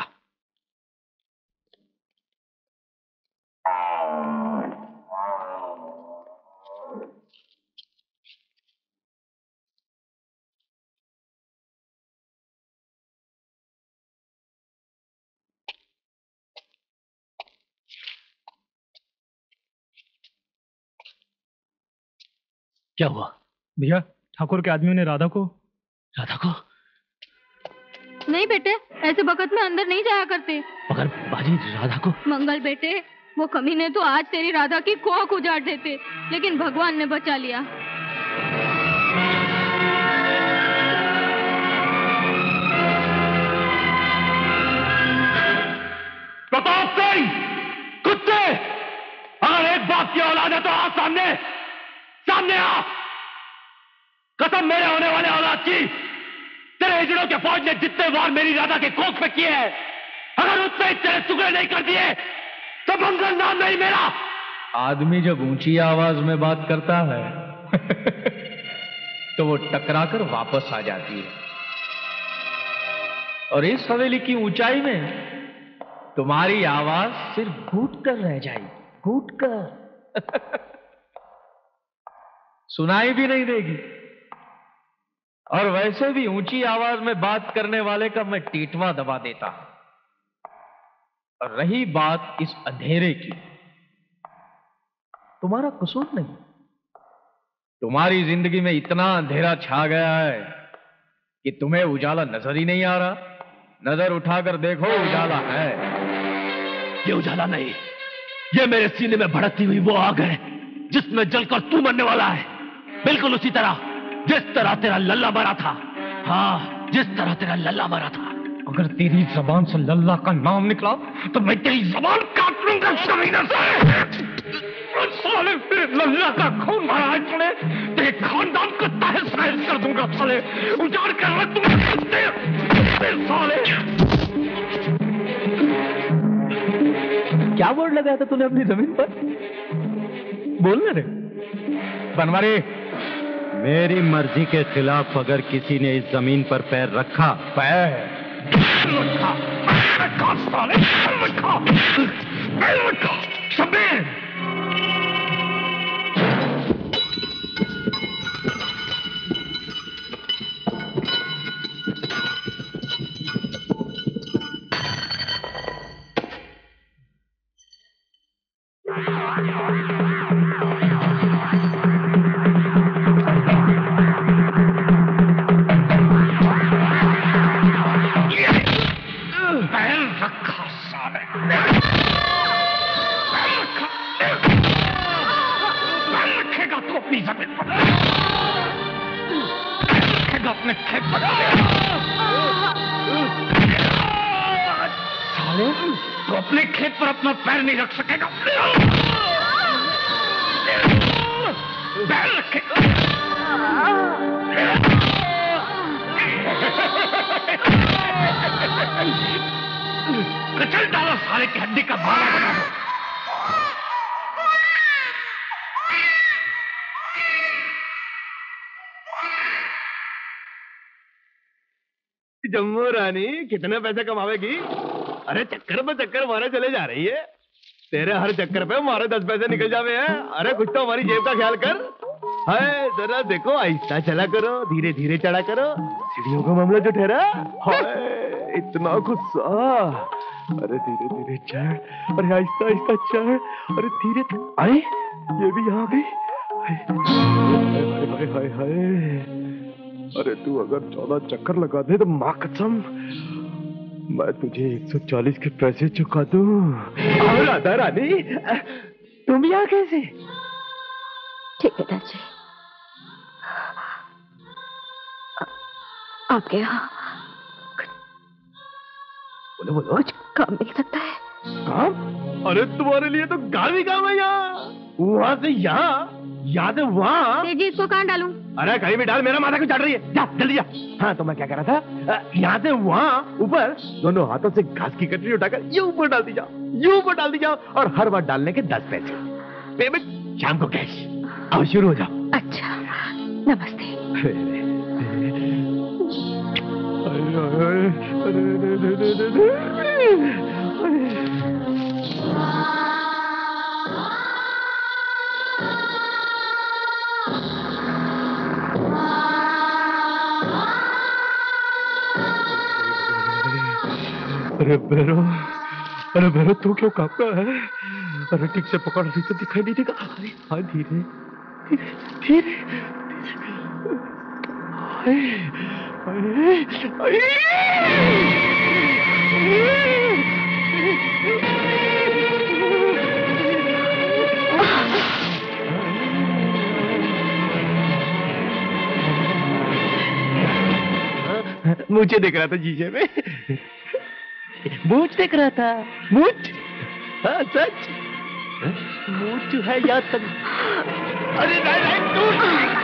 क्या हुआ भैया? ठाकुर के आदमियों ने राधा को नहीं बेटे, ऐसे वक्त में अंदर नहीं जाया करते। मगर बाजी राधा को। मंगल बेटे, वो कमीने तो आज तेरी राधा की कोख उजाड़ देते, लेकिन भगवान ने बचा लिया। प्रताप सिंह, कुत्ते, अगर एक बात की औलाद है तो आ सामने आ। कसम मेरे होने वाले औलाद की, तेरे हिजड़ों के फौज ने जितने वार मेरी राधा के कोख पे किए हैं, अगर उसने तेरे टुकड़े नहीं कर दिए तो मंगल नाम नहीं मेरा। आदमी जब ऊंची आवाज में बात करता है तो वो टकराकर वापस आ जाती है, और इस हवेली की ऊंचाई में तुम्हारी आवाज सिर्फ घूट कर रह जाएगी, घूट कर सुनाई भी नहीं देगी। और वैसे भी ऊंची आवाज में बात करने वाले का मैं टीटवा दबा देता हूं। और रही बात इस अंधेरे की, तुम्हारा कसूर नहीं। तुम्हारी जिंदगी में इतना अंधेरा छा गया है कि तुम्हें उजाला नजर ही नहीं आ रहा। नजर उठाकर देखो, उजाला है। ये उजाला नहीं, ये मेरे सीने में भड़कती हुई वो आग है जिसमें जलकर तू मरने वाला है। बिल्कुल उसी तरह जिस तरह तेरा लल्ला मरा था। हाँ, जिस तरह तेरा लल्ला मरा था। अगर तेरी जबान से लल्ला का नाम निकला तो मैं तेरी जबान काट लूंगा शमीना से। साले तेरे लल्ला का खून भरा है तूने, तेरे खानदान को तहस नहस कर दूंगा साले, उजाड़ कर रख दूंगा साले। क्या बोर्ड लगाया था तूने अपनी जमीन पर? बोलने रे बनवारी। मेरी मर्जी के खिलाफ अगर किसी ने इस जमीन पर पैर रखा, शब्बीर, जम्मू रानी कितने पैसे कमावेगी? अरे चक्कर पे चक्कर मारे चले जा रही है। तेरे हर चक्कर पे हमारे 10 पैसे निकल जावे हैं। अरे कुछ तो हमारी जेब का ख्याल कर। हाय जरा देखो, आहिस्ता चला करो, धीरे धीरे चढ़ा करो। सीढ़ियों का मामला जो ठहरा, हाय इतना गुस्सा। अरे धीरे धीरे चढ़, अरे आहिस्ता आहिस्ता चढ़, अरे धीरे आए, ये भी यहाँ गई। हाय हाय हाय, अरे तू अगर 14 चक्कर लगा दे तो माँ कसम मैं तुझे 140 के पैसे चुका दूं। राधा रानी, तुम यहाँ कैसे? ठेकेदार जी, आपके यहाँ बोलो बोलो, कुछ काम मिल सकता है? काम? अरे तुम्हारे लिए तो गाड़ी काम है यहाँ, वहाँ से यहाँ, यहाँ से वहाँ। जी इसको कहाँ डालूं? अरे कहीं भी डाल, मेरा माथा क्यों चढ़ रही है? जा जल्दी जा। हाँ तो मैं क्या कह रहा था, यहाँ से वहाँ ऊपर दोनों हाथों से घास की कटरी उठाकर ये ऊपर डाल दी जाओ, ये ऊपर डाल दी जाओ, और हर बार डालने के 10 पैसे, पेमेंट शाम को कैश। अब शुरू हो जाओ। अच्छा, नमस्ते। अरे भैरव तू क्यों कांप रहा है? अरे ठीक से पकड़, अभी तो दिखाई नहीं देगा। अरे हाँ धीरे धीरे मुझे देख रहा था शीशे में, मूंछ देख रहा था, मूंछ। हाँ सच, मूंछ जो है याद कर। अरे नहीं तू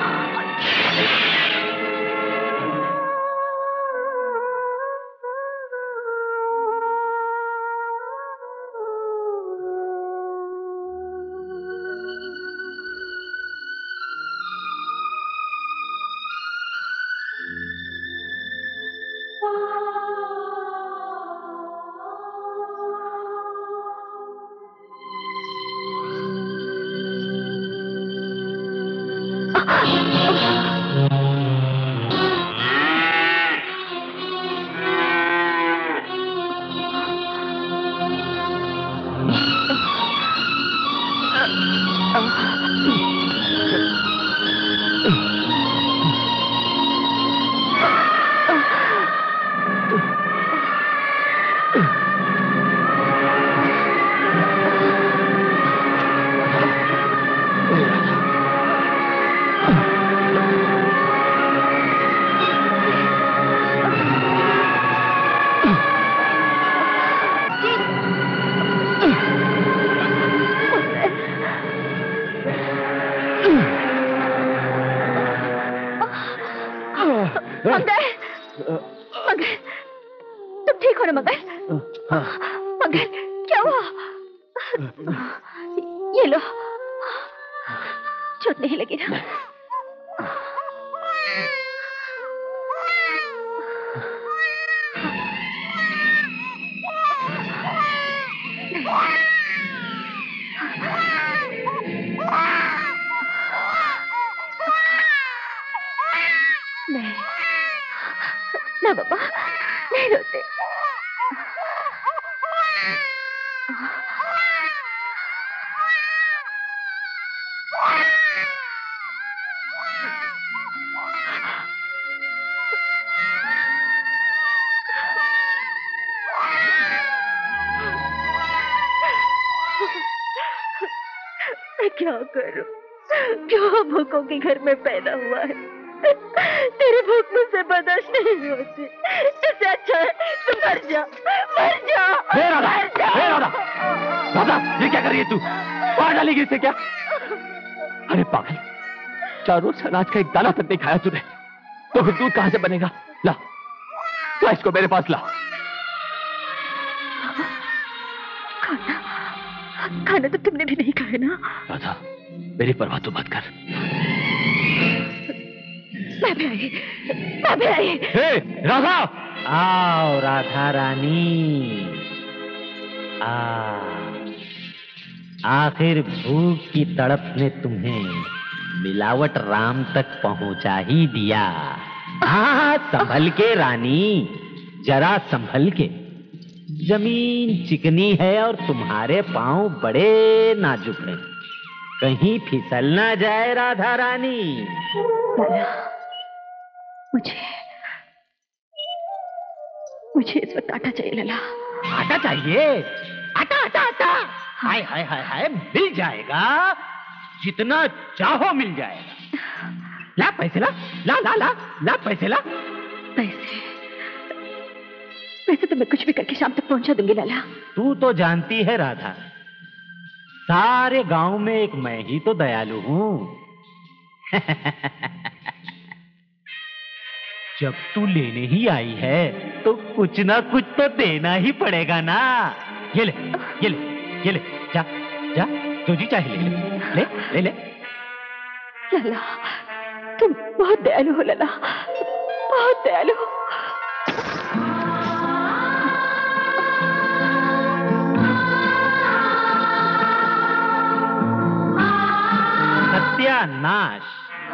क्या करूं? क्यों भूखों के घर में पैदा हुआ है? तेरी भूख मुझसे बर्दाश्त नहीं होती। इससे अच्छा है तू मर जा, मर जा, मर जा। राधा, ये क्या कर रही है तू? मार डालेगी इसे क्या? अरे पागल, 4 रोज से अनाज का एक दाना तक नहीं खाया तूने, तो फिर दूध कहां से बनेगा? ला इसको मेरे पास ला। खाना तो तुमने भी नहीं खाया ना? राधा, मेरी परवाह तो मत कर। मैं भी आई। राधा, आओ राधा रानी, आखिर भूख की तड़प ने तुम्हें मिलावट राम तक पहुंचा ही दिया। हाँ संभल के रानी, जरा संभल के। जमीन चिकनी है और तुम्हारे पांव बड़े नाजुक हैं। कहीं फिसल ना जाए राधा रानी। मुझे इस वक्त आटा चाहिए लला। आटा चाहिए? आटा आटा आटा, हाय हाय हाय हाय, मिल जाएगा, जितना चाहो मिल जाएगा। ला पैसे ला, ला ला ला ला पैसे ला। पैसे तो मैं कुछ भी करके शाम तक पहुंचा दूंगी लाला। तू तो जानती है राधा, सारे गांव में एक मैं ही तो दयालु हूँ। जब तू लेने ही आई है तो कुछ ना कुछ तो देना ही पड़ेगा ना। ये ले ये ले ये ले, जा जा, जो जी चाहे ले ले ले ले। लला तुम बहुत दयालु हो लला, बहुत दयालु हो। सत्यानाश।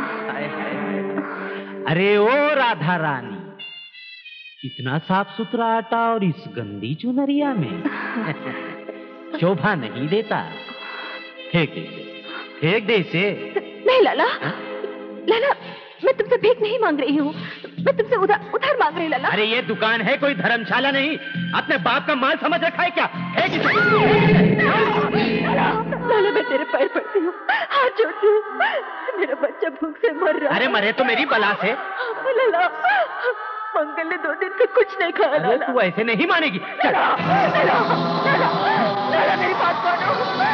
अरे ओ राधा रानी, इतना साफ सुथरा आटा और इस गंदी चुनरिया में शोभा नहीं देता। फेंक दे, फेंक दे इसे। नहीं लाला, लाला मैं तुमसे भीख नहीं मांग रही हूँ, मैं तुमसे उधार मांग रही लाला। अरे ये दुकान है, कोई धर्मशाला नहीं। अपने बाप का माल समझ रखा है क्या? फेंक इसे। लाला मैं तेरे पैर पड़ती हूँ, हाथ जोड़ती हूँ, मेरा बच्चा भूख से मर रहा है। अरे मरे तो मेरी बला से। लाला मंगल ने 2 दिन से कुछ नहीं खाया। अरे तू ऐसे नहीं मानेगी। लाला मेरी बात मानो।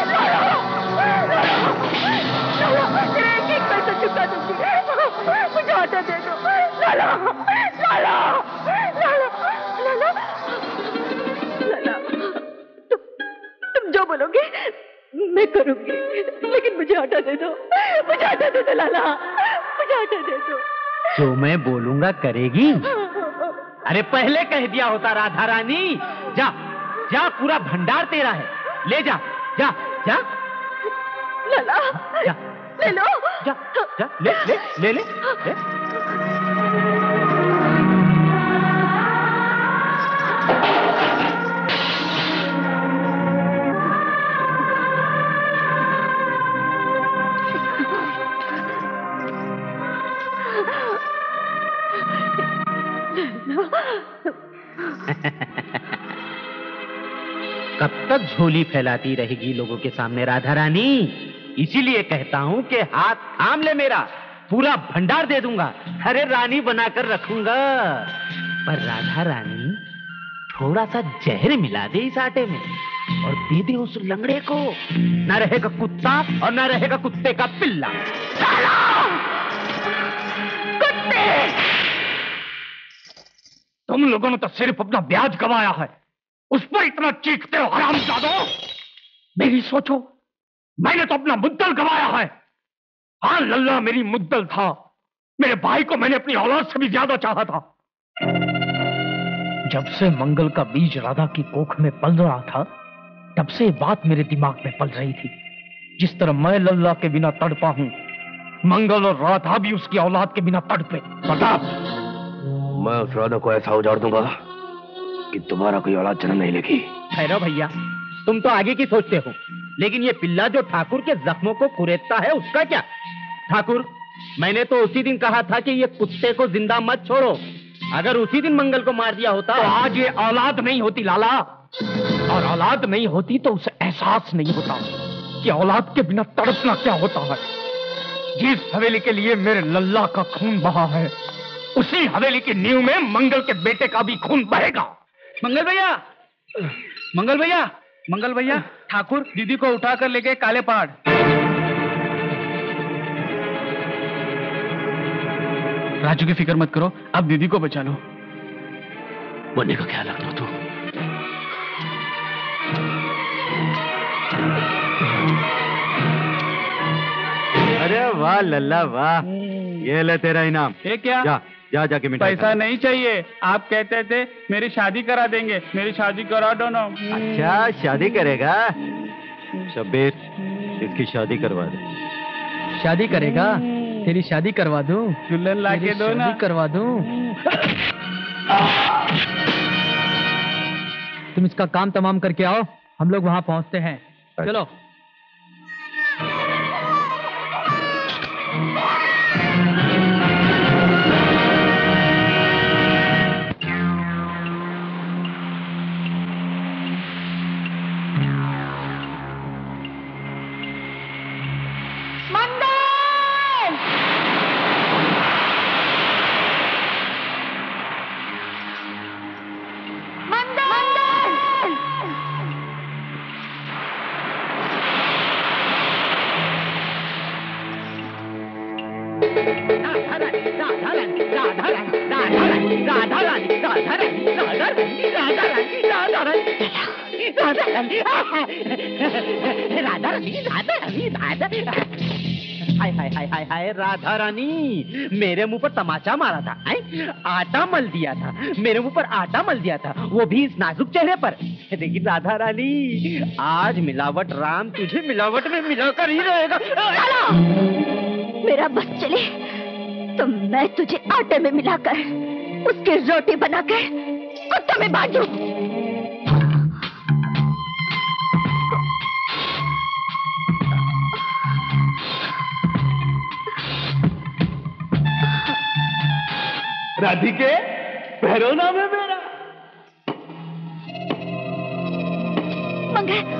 तेरे एक पैसा चुका दूंगी, मुझे आटा दे दो। लाला लाला लाला लाला लाला, तुम जो बोलोगे मैं करूंगी, लेकिन मुझे आटा दे दो, मुझे आटा दे दो लाला, मुझे आटा दे दो। जो मैं बोलूंगा करेगी? अरे पहले कह दिया होता राधा रानी। जा जा, पूरा भंडार तेरा है, ले जा जा जा। लाला जा ले लो, जा जा, ले ले ले ले, ले। कब तक झोली फैलाती रहेगी लोगों के सामने राधा रानी? इसीलिए कहता हूं कि हाथ थाम ले मेरा, पूरा भंडार दे दूंगा। अरे रानी बनाकर रखूंगा। पर राधा रानी थोड़ा सा जहर मिला दे इस आटे में और दे दे उस लंगड़े को, ना रहेगा कुत्ता और ना रहेगा कुत्ते का पिल्ला। कुत्ते! तुम लोगों ने तो सिर्फ अपना ब्याज गवाया है, उस पर इतना चीखते हो हरामजादो। मेरी सोचो, मैंने तो अपना मुद्दल गवाया है। हाँ लल्ला मेरी मुद्दल था, मेरे भाई को मैंने अपनी औलाद से भी ज्यादा चाहा था। जब से मंगल का बीज राधा की कोख में पल रहा था, तब से बात मेरे दिमाग में पल रही थी। जिस तरह मैं लल्ला के बिना तड़पा हूं, मंगल और राधा भी उसकी औलाद के बिना तड़पे। प्रताप, मैं उस राधा को ऐसा उजाड़ दूंगा कि तुम्हारा कोई औलाद जन्म नहीं लेगी। ठहरो भैया, तुम तो आगे की सोचते हो, लेकिन ये पिल्ला जो ठाकुर के जख्मों को कुरेदता है उसका क्या? ठाकुर, मैंने तो उसी दिन कहा था कि ये कुत्ते को जिंदा मत छोड़ो। अगर उसी दिन मंगल को मार दिया होता तो आज ये औलाद नहीं होती लाला, और औलाद नहीं होती तो उसे एहसास नहीं होता कि औलाद के बिना तड़पना क्या होता है। जिस हवेली के लिए मेरे लल्ला का खून बहा है, उसी हवेली की नींव में मंगल के बेटे का भी खून बहेगा। मंगल भैया, मंगल भैया, मंगल भैया, ठाकुर दीदी को उठाकर ले गए काले पहाड़। राजू की फिक्र मत करो, अब दीदी को बचा लो। मुन्ने का ख्याल रखना तू। अरे वाह लल्ला वाह, ये ले तेरा इनाम। ये क्या? जा जा जाके मिठाई पैसा नहीं चाहिए, आप कहते थे मेरी शादी करा देंगे, मेरी शादी करा दो ना। अच्छा शादी करेगा? शब्बीर, इसकी शादी करवा दे। शादी करेगा? तेरी शादी करवा दूं? दुल्हन लाके दो ना। शादी करवा दूं? तुम इसका काम तमाम करके आओ, हम लोग वहां पहुंचते हैं। चलो। राधा रानी, मेरे मुंह पर तमाचा मारा था, आटा मल दिया था, मेरे मुंह पर आटा मल दिया था, वो भी इस नाजुक चेहरे पर। लेकिन राधा रानी, आज मिलावट राम तुझे मिलावट में मिलाकर ही रहेगा। मेरा बस चले तो मैं तुझे आटे में मिलाकर उसकी रोटी बनाकर कुत्तों में बांटूं। राधिके, भैरव नाम है मेरा। मंगल,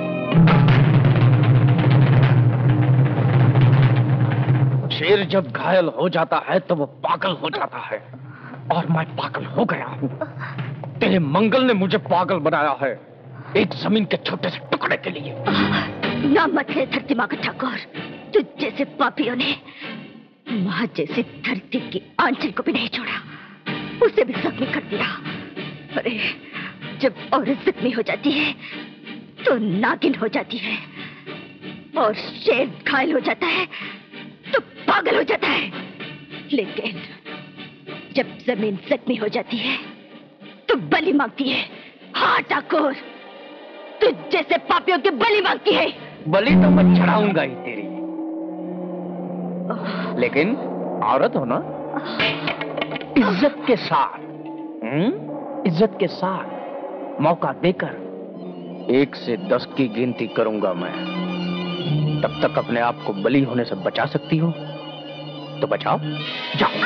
शेर जब घायल हो जाता है तो वो पागल हो जाता है, और मैं पागल हो गया हूँ। तेरे मंगल ने मुझे पागल बनाया है, एक जमीन के छोटे से टुकड़े के लिए। ना मत ले धरती माँ का ठाकुर, तुझ जैसे पापियों ने माँ जैसी धरती की आंचल को भी नहीं छोड़ा, उसे भी जख्मी कर दिया। अरे जब औरत जख्मी हो जाती है तो नागिन हो जाती है, और शेर घायल हो जाता है तो पागल हो जाता है। लेकिन जब जमीन जख्मी हो जाती है तो बलि मांगती है। हाँ ठाकुर, तुझ जैसे पापियों की बलि मांगती है। बलि तो मैं चढ़ाऊंगा ही तेरी, लेकिन औरत हो ना, इज्जत के साथ, इज्जत के साथ मौका देकर 1 से 10 की गिनती करूंगा मैं। तब तक अपने आप को बलि होने से बचा सकती हो तो बचाओ, जाओ।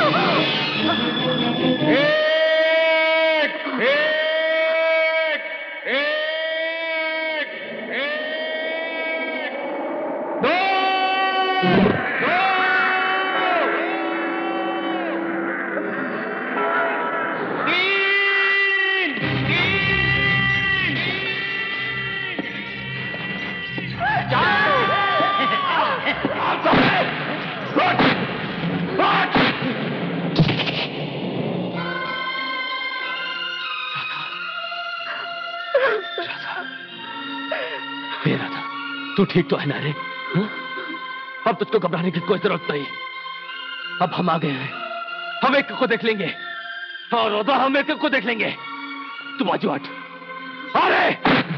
तू ठीक तो है ना रे? हा? अब तुझको घबराने की कोई जरूरत नहीं। अब हम आ गए हैं, हम एक को देख लेंगे, और रोदा हम एक को देख लेंगे। तुम आजू हट। अरे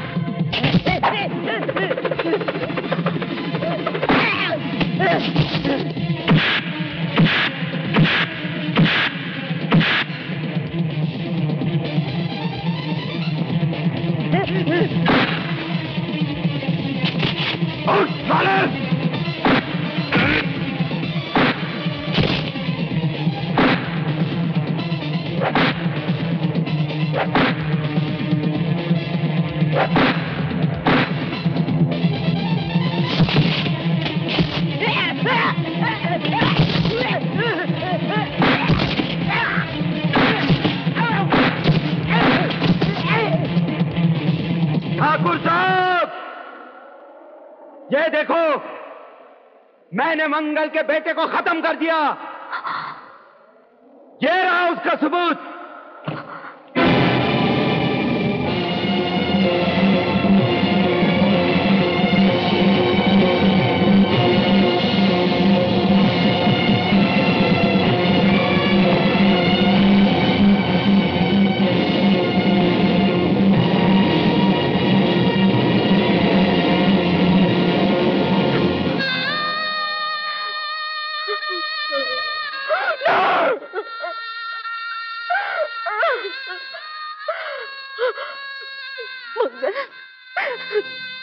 ठाकुर साहब, ये देखो, मैंने मंगल के बेटे को खत्म कर दिया। ये रहा उसका सबूत।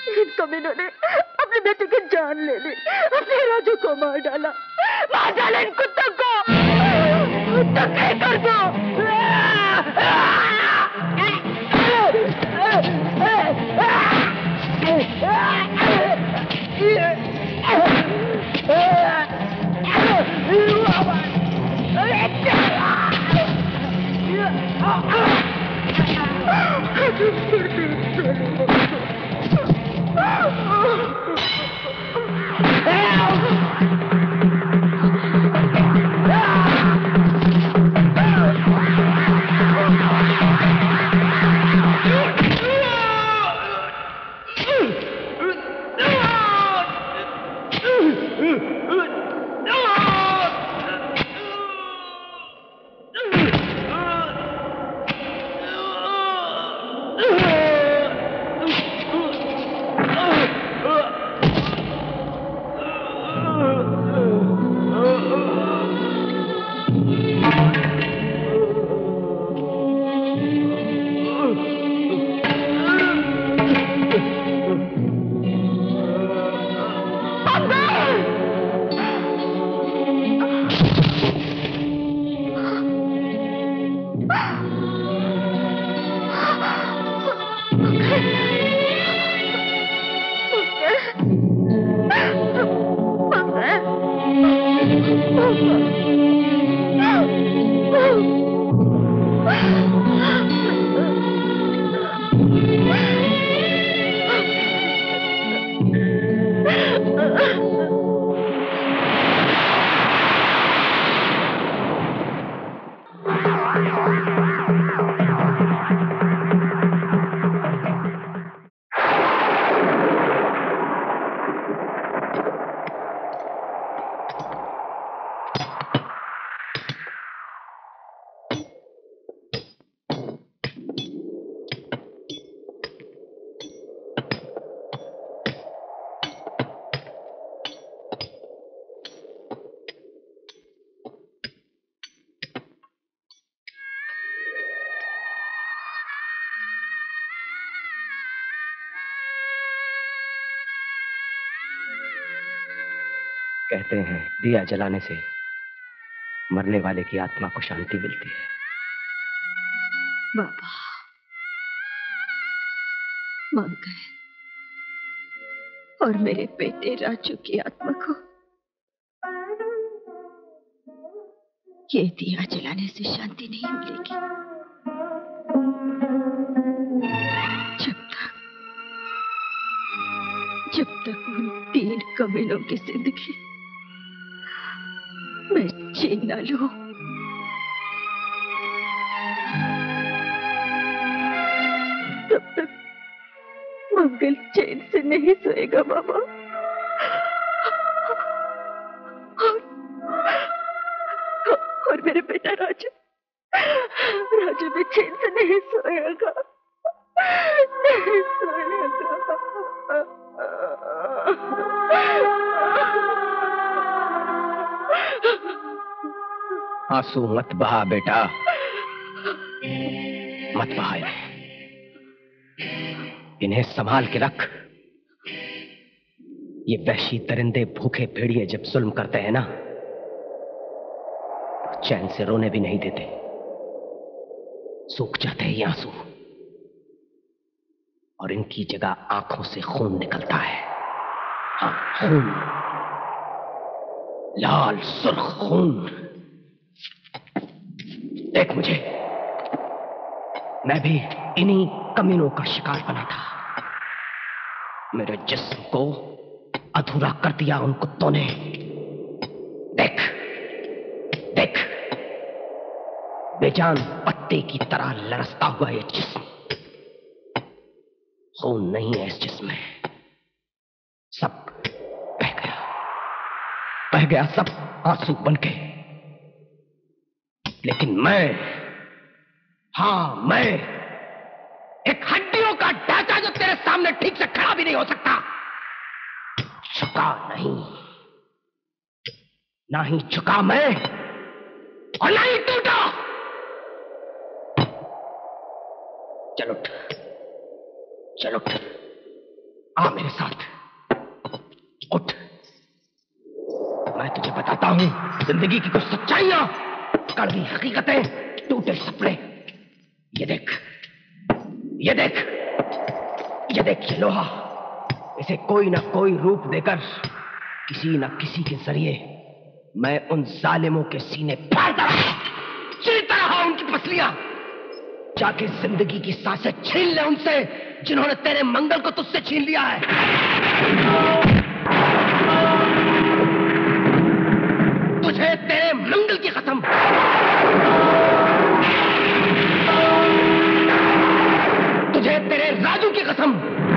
इन कमीनों ने अपने बेटे की जान ले ली, अपने राजू को मार डाला इन कुत्तों को। तो क्या कर दो? कहते हैं दिया जलाने से मरने वाले की आत्मा को शांति मिलती है। बाबा, मंगल और मेरे बेटे राजू की आत्मा को ये दिया जलाने से शांति नहीं मिलेगी। जब तक उन 3 कमीनों की जिंदगी मैं छीन न लूं, तब तक मंगल चैन से नहीं सोएगा बाबा। और मेरे बेटा राजू भी चैन से नहीं सोएगा, नहीं सोएगा। आंसू मत बहा बेटा, मत बहा इन्हें संभाल के रख। ये वहशी दरिंदे भूखे भेड़िए जब जुल्म करते हैं ना, तो चैन से रोने भी नहीं देते, सूख जाते हैं ये आंसू और इनकी जगह आंखों से खून निकलता है। हाँ, खून, लाल सुर्ख खून। देख मुझे, मैं भी इन्हीं कमीनों का शिकार बना था। मेरे जिस्म को अधूरा कर दिया उन कुत्तों ने। देख देख, बेजान पत्ते की तरह लरसता हुआ ये जिस्म, खून नहीं है इस जिस्म में। सब बह गया सब आंसू बनके। लेकिन मैं, हाँ मैं, एक हड्डियों का ढांचा जो तेरे सामने ठीक से खड़ा भी नहीं हो सकता, झुका नहीं, ना ही झुका मैं और ना ही टूटा। चल उठ, चल उठ, आ मेरे साथ, उठ। मैं तुझे बताता हूं जिंदगी की कुछ सच्चाइयां, कड़वी हकीकतें, टूटे सपने। ये देख, ये देख, ये देख, ये लोहा, इसे कोई ना कोई रूप देकर किसी न किसी के जरिए मैं उन जालिमों के सीने फाड़ता रहा, चीरता रहा उनकी पसलियां, जाके जिंदगी की सांसें छीन ले उनसे जिन्होंने तेरे मंगल को तुझसे छीन लिया है। तुझे तेरे मंगल की कसम, तुझे तेरे राजू की कसम,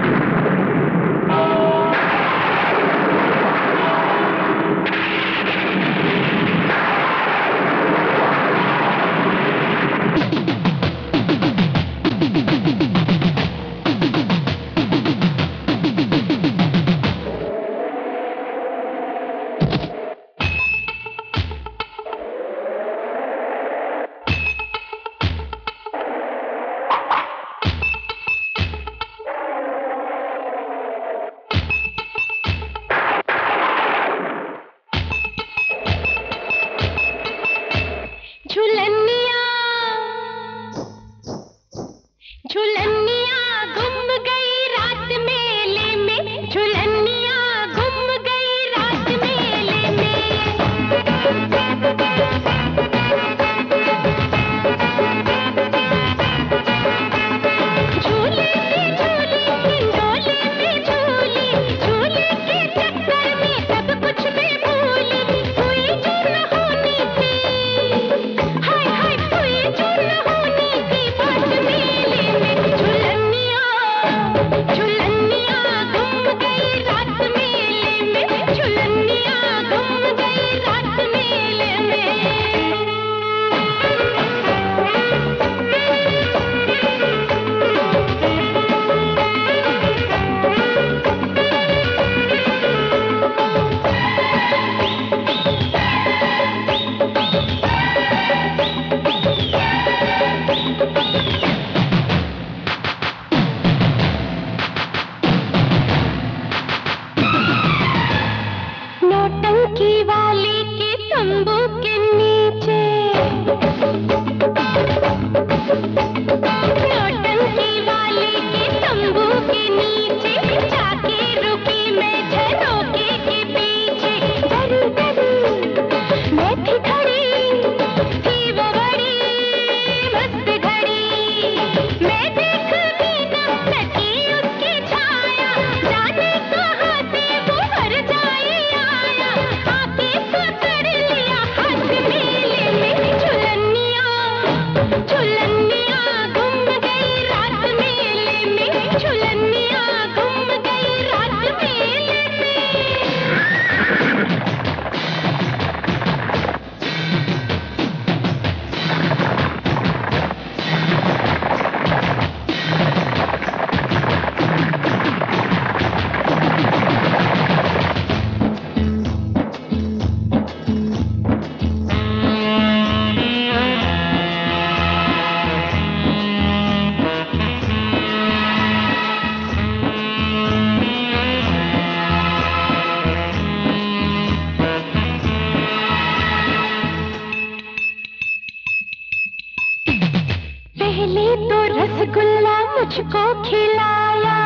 मुझको खिलाया,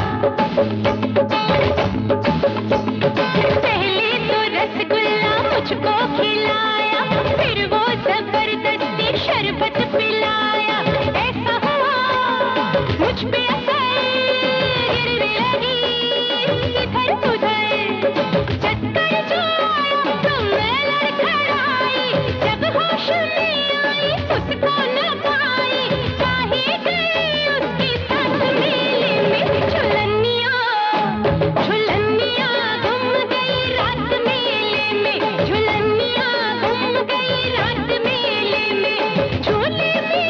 पहले तो रसगुल्ला मुझको खिलाया, फिर वो जबरदस्ती शरबत पिलाया। ऐसा हुआ मुझ पे असर गिरने लगी इधर उधर, चक्कर जो आया तो मैं लड़खड़ाई, जब होश में आई उसको न पाई, काहे गई उसके साथ मेले में। झुलनिया झुलनिया गुम गई रात मेले में, झुलनिया गुम गई रात मेले में, झूले में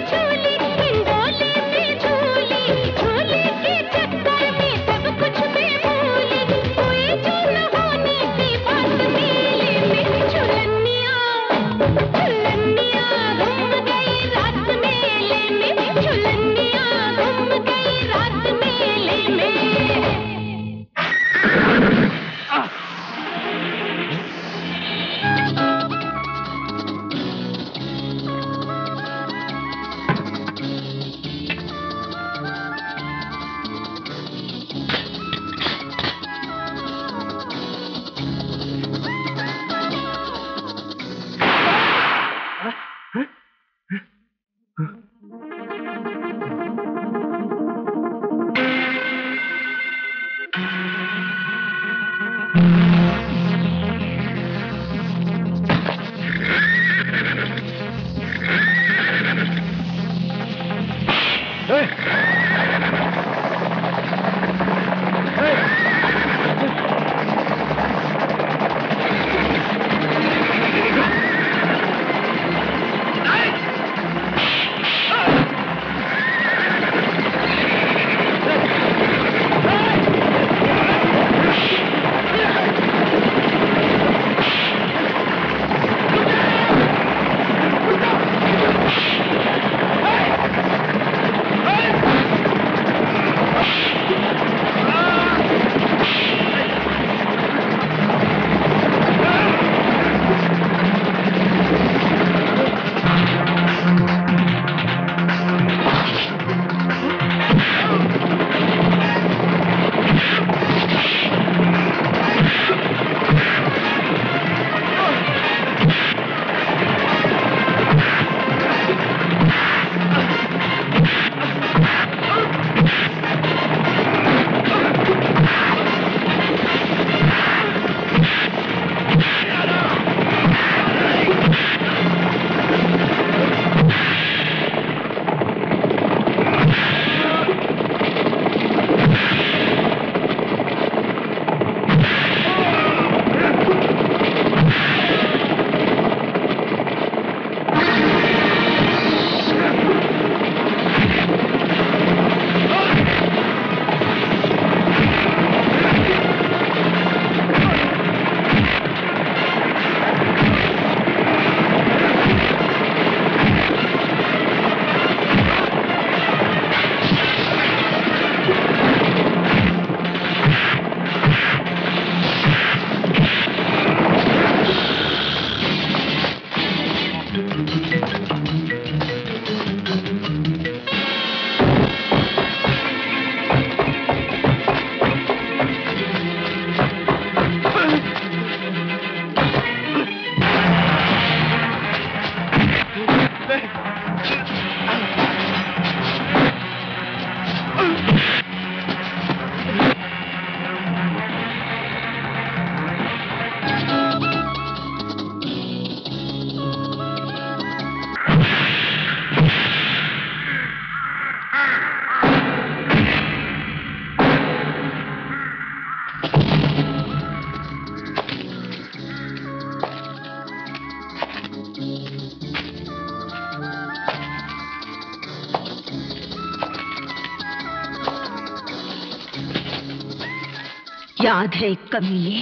याद है कमीने,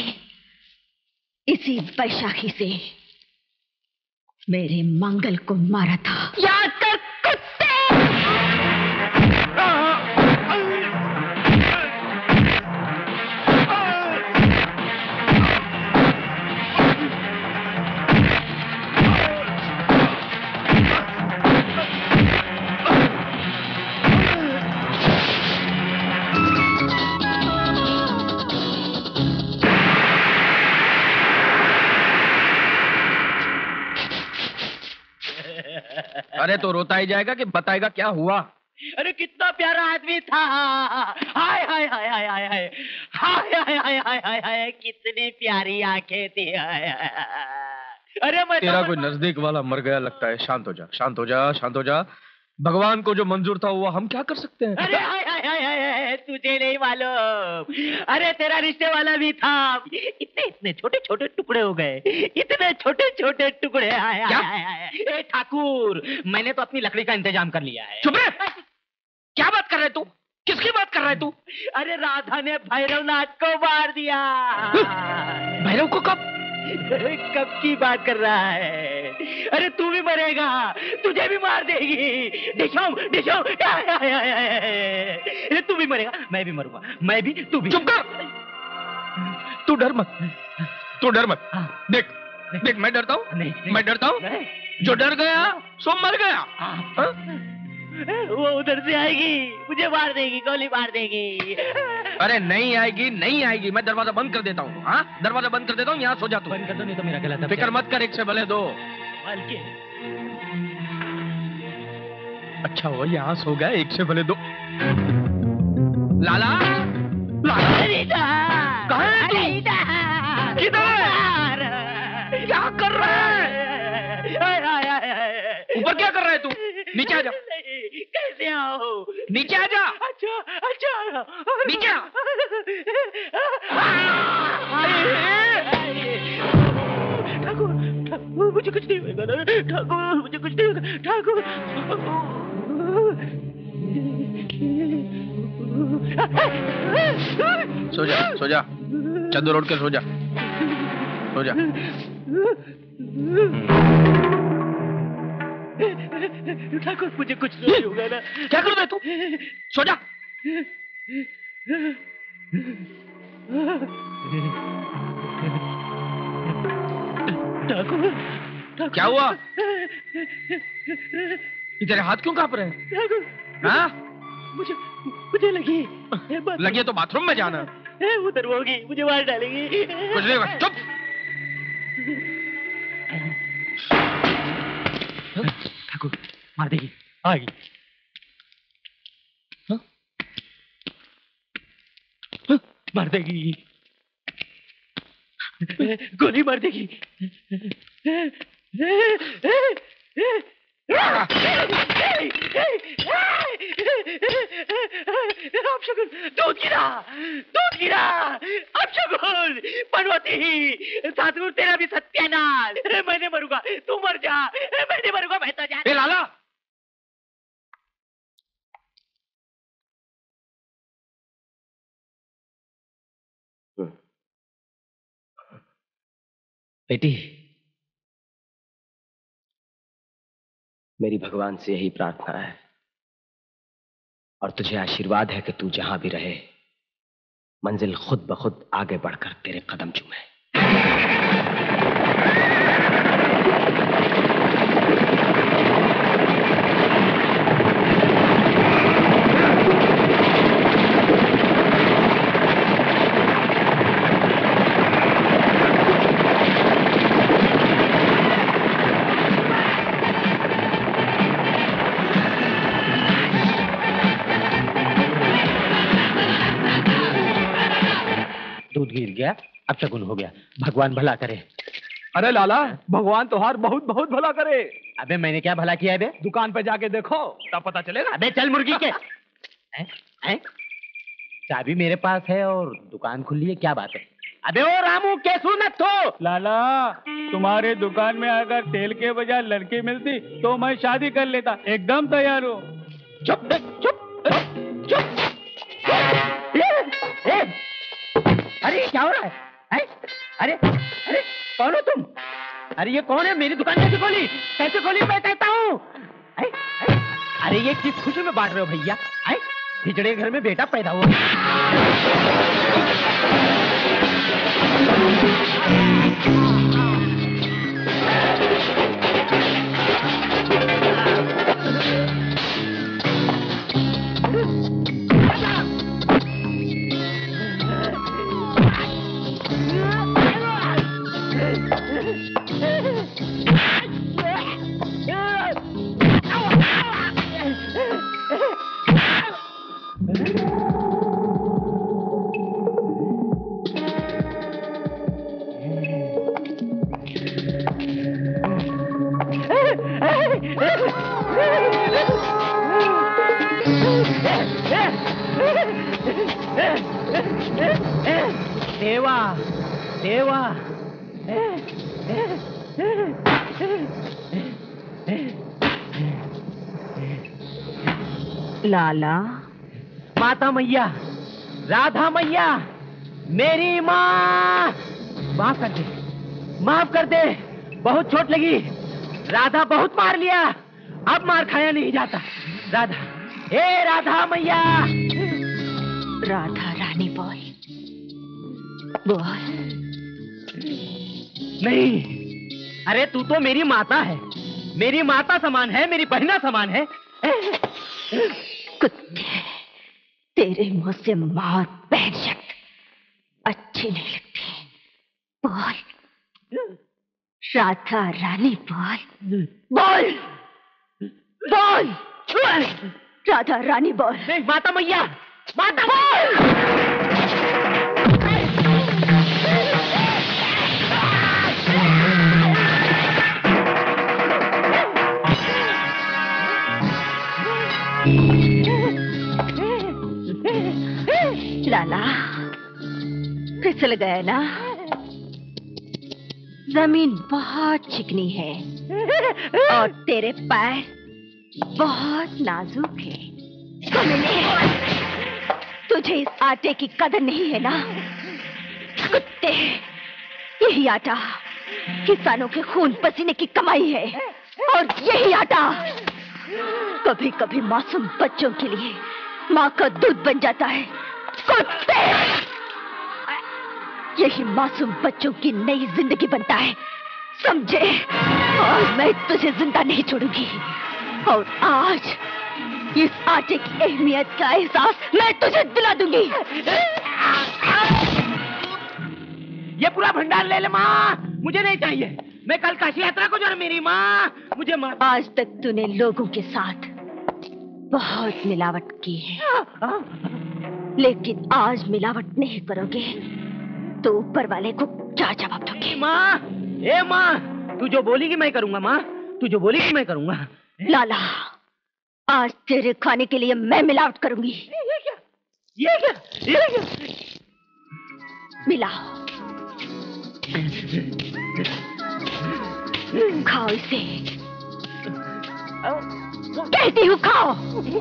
इसी बैशाखी से मेरे मंगल को मारा था। याद कर कुत्ते! अरे तो रोता ही जाएगा कि बताएगा क्या हुआ? अरे कितना प्यारा आदमी था। हाय हाय हाय हाय हाय हाय हाय हाय हाय हाय हाय हाय कितनी प्यारी आंखें थी। अरे मैं तेरा कोई नजदीक वाला मर गया लगता है। शांत हो जा, शांत हो जा, शांत हो जा। भगवान को जो मंजूर था वो हम क्या कर सकते हैं? अरे हाय हाय हाय हाय तुझे नहीं मालूम। अरे तेरा रिश्ते वाला भी था। इतने इतने छोटे छोटे टुकड़े हो गए, इतने छोटे छोटे टुकड़े। हाय हाय हाय। ए ठाकुर, मैंने तो अपनी लकड़ी का इंतजाम कर लिया है। चुप रह! क्या बात कर रहे तू? किसकी बात कर रहा है तू? अरे राधा ने भैरवनाथ को मार दिया। भैरव को कब? कब की बात कर रहा है? अरे तू भी मरेगा, तुझे भी मार देगी। डिशम डिशम। अरे तू भी मरेगा, मैं भी मरूंगा, मैं भी, तू भी। चुप कर! तू डर मत, तू डर मत। देख देख, मैं डरता हूँ? मैं डरता हूँ? जो डर गया सो मर गया। वो उधर से आएगी, मुझे मार देगी, गोली मार देगी। अरे नहीं आएगी, नहीं आएगी। मैं दरवाजा बंद कर देता हूँ। हाँ, दरवाजा बंद कर देता हूँ। यहाँ सो जा तू। बंद कर दो, नहीं तो मेरा गला दब फिक्र मत कर, एक से भले दो। बल्कि अच्छा हुआ यहाँ सो गया, एक से भले दो। लाला, कहाँ है तू? किधर? क्या कर रहा है? ऊपर क्या कर रहा है तू? नीचे आ जा। कैसे आओ? नीचे आ जा। अच्छा अच्छा नीचे आ। ठाकुर ठाकुर मुझे कुछ नहीं होगा ना ठाकुर, मुझे कुछ नहीं होगा ठाकुर। सो जा, सो जा, चंदू रोड के सो जा, सो जा। ठाकुर मुझे कुछ नहीं होगा ना। क्या कर रहा है तू? सो जा। ठाकुर क्या हुआ? तेरे हाथ क्यों कांप रहे हैं? हाँ? मुझे लगी है तो बाथरूम में जाना। उधर होगी, मुझे मार डालेगी। कुछ नहीं होगा, चुप। ठाकुर मार देगी, आएगी। मार देगी, गोली मार देगी। अपशकुन, दूध गिरा। अपशकुन, पनवती, साधु तेरा भी सत्यानाश। मैं नहीं मरूंगा, तू मर जा। मैं नहीं मरूंगा, मैं तो जा। लाला, बेटी, मेरी भगवान से यही प्रार्थना है और तुझे आशीर्वाद है कि तू जहां भी रहे, मंजिल खुद ब खुद आगे बढ़कर तेरे कदम चूमे। दूध गिर गया, अपशकुन हो गया। भगवान भला करे। अरे लाला, भगवान तोहार बहुत बहुत भला करे। अबे मैंने क्या भला किया है बे? दुकान पे जाके देखो तब पता चलेगा। अबे चल मुर्गी के। चाबी मेरे पास है और दुकान खुली है, क्या बात है? अबे ओ रामू, कैसू न तो। लाला, तुम्हारे दुकान में अगर तेल के बजाय लड़की मिलती तो मैं शादी कर लेता। एकदम तैयार हूँ। चुप चुप चुप। अरे क्या हो रहा है? अरे अरे कौन हो तुम? अरे ये कौन है? मेरी दुकान कैसे खोली? कैसे खोली मैं कहता हूँ। अरे ये किस खुशी में बांट रहे हो भैया? हिजड़े घर में बेटा पैदा हुआ। देवा देवा लाला, माता मैया, राधा मैया, मेरी माँ, माफ कर दे, माफ कर दे। बहुत चोट लगी। राधा बहुत मार लिया, अब मार खाया नहीं जाता। राधा, ए राधा मैया। राधा रानी बोल बोल। नहीं, अरे तू तो मेरी माता है, मेरी माता समान है, मेरी बहना समान है। कुत्ते, तेरे मुंह से मौत बहन शब्द अच्छी नहीं लगती। बोल, राधा रानी बोल बोल बोल। राधा रानी बोल। माता मैया, माता बोल। फिसल गया ना? जमीन बहुत चिकनी है और तेरे पैर बहुत नाजुक है। तुझे इस आटे की कदर नहीं है ना? कुत्ते, यही आटा किसानों के खून पसीने की कमाई है और यही आटा कभी कभी मासूम बच्चों के लिए माँ का दूध बन जाता है। कुत्ते, यही मासूम बच्चों की नई जिंदगी बनता है, समझे? और मैं तुझे जिंदा नहीं छोड़ूंगी। और आज इस आटे की अहमियत का एहसास मैं तुझे दिला दूंगी। ये पूरा भंडार ले ले माँ, मुझे नहीं चाहिए। मैं कल काशी यात्रा को जा रहा, मेरी माँ मुझे माँ। आज तक तूने लोगों के साथ बहुत मिलावट की है, लेकिन आज मिलावट नहीं करोगे तो ऊपर वाले को क्या जवाब दोगे? माँ, ए माँ, तू जो बोलेगी मैं करूंगा माँ, तू जो बोलेगी मैं करूंगा। लाला, आज तेरे खाने के लिए मैं मिलावट करूंगी। ये क्या? मिलाओ, खाओ इसे, कहती हूँ खाओ।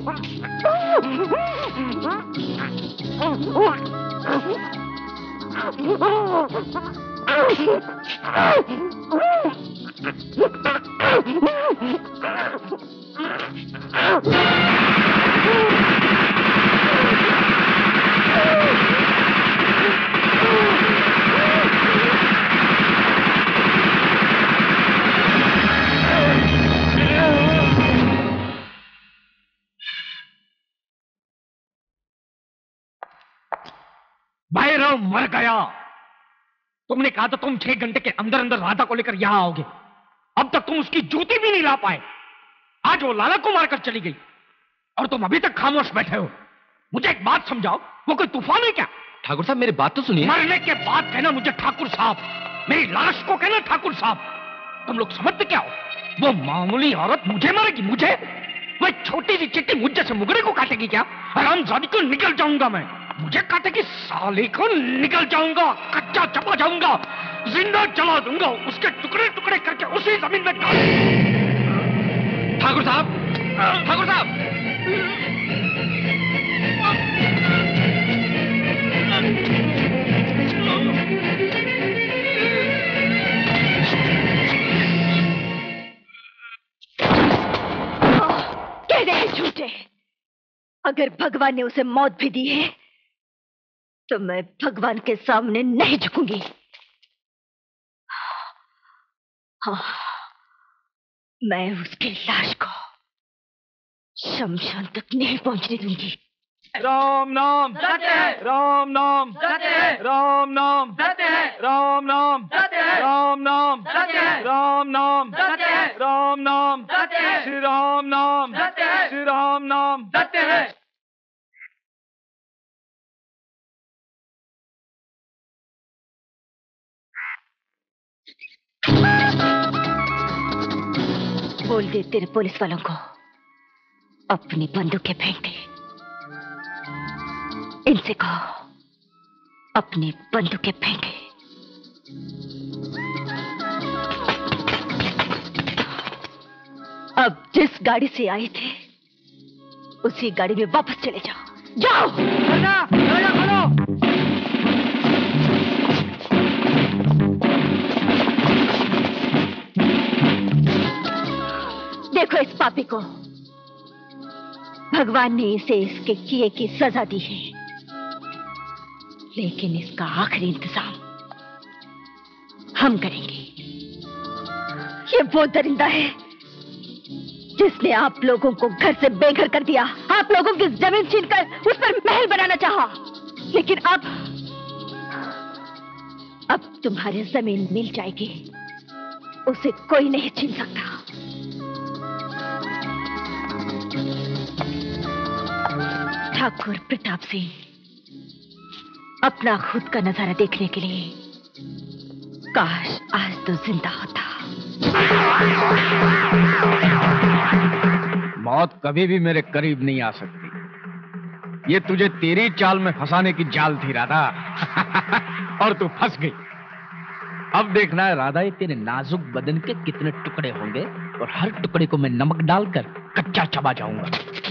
भैरव मर गया। तुमने कहा था तुम 6 घंटे के अंदर अंदर राधा को लेकर यहां आओगे। अब तक तुम उसकी जूती भी नहीं ला पाए। आज वो लाला को मारकर चली गई और तुम अभी तक खामोश बैठे हो। मुझे एक बात समझाओ, वो कोई तूफान है क्या? ठाकुर साहब मेरी बात तो सुनिए। मरने के बाद कहना मुझे ठाकुर साहब, मेरी लाश को कहना ठाकुर साहब। तुम लोग समझते क्या हो? वो मामूली औरत मुझे मारेगी, मुझे? वह छोटी सी चिट्टी मुझ जैसे मुगरे को काटेगी क्या? हरामजादी को निकल जाऊंगा मैं। मुझे काटेगी साले को निकल जाऊंगा, कच्चा चबा जाऊंगा, जिंदा जला दूंगा, उसके टुकड़े टुकड़े करके उसी जमीन में डाल। ठाकुर साहब, ठाकुर साहब, कह रहे हैं झूठे। अगर भगवान ने उसे मौत भी दी है तो मैं भगवान के सामने नहीं झुकूंगी। हाँ, मैं उसकी लाश को शमशान तक नहीं पहुंचने दूंगी। राम नाम सत्य है, राम नाम सत्य है, राम नाम सत्य है, राम नाम सत्य है, राम नाम सत्य है, राम नाम सत्य है, राम नाम सत्य है, श्री राम नाम सत्य है, श्री राम नाम सत्य है। बोल दे तेरे पुलिस वालों को अपनी बंदूकें फेंक दे। इनसे कहो अपनी बंदूकें फेंके। अब जिस गाड़ी से आए थे उसी गाड़ी में वापस चले जाओ। जाओ। दरवाजा खोलो। देखो इस पापी को, भगवान ने इसे इसके किए की सजा दी है, लेकिन इसका आखिरी इंतजाम हम करेंगे। ये वो दरिंदा है जिसने आप लोगों को घर से बेघर कर दिया, आप लोगों की जमीन छीनकर उस पर महल बनाना चाहा, लेकिन अब तुम्हारी जमीन मिल जाएगी, उसे कोई नहीं छीन सकता। ठाकुर प्रताप सिंह अपना खुद का नजारा देखने के लिए काश आज तो जिंदा होता। मौत कभी भी मेरे करीब नहीं आ सकती। ये तुझे तेरी चाल में फंसाने की जाल थी राधा। और तू फंस गई। अब देखना है राधा, ये तेरे नाजुक बदन के कितने टुकड़े होंगे और हर टुकड़े को मैं नमक डालकर कच्चा चबा जाऊंगा।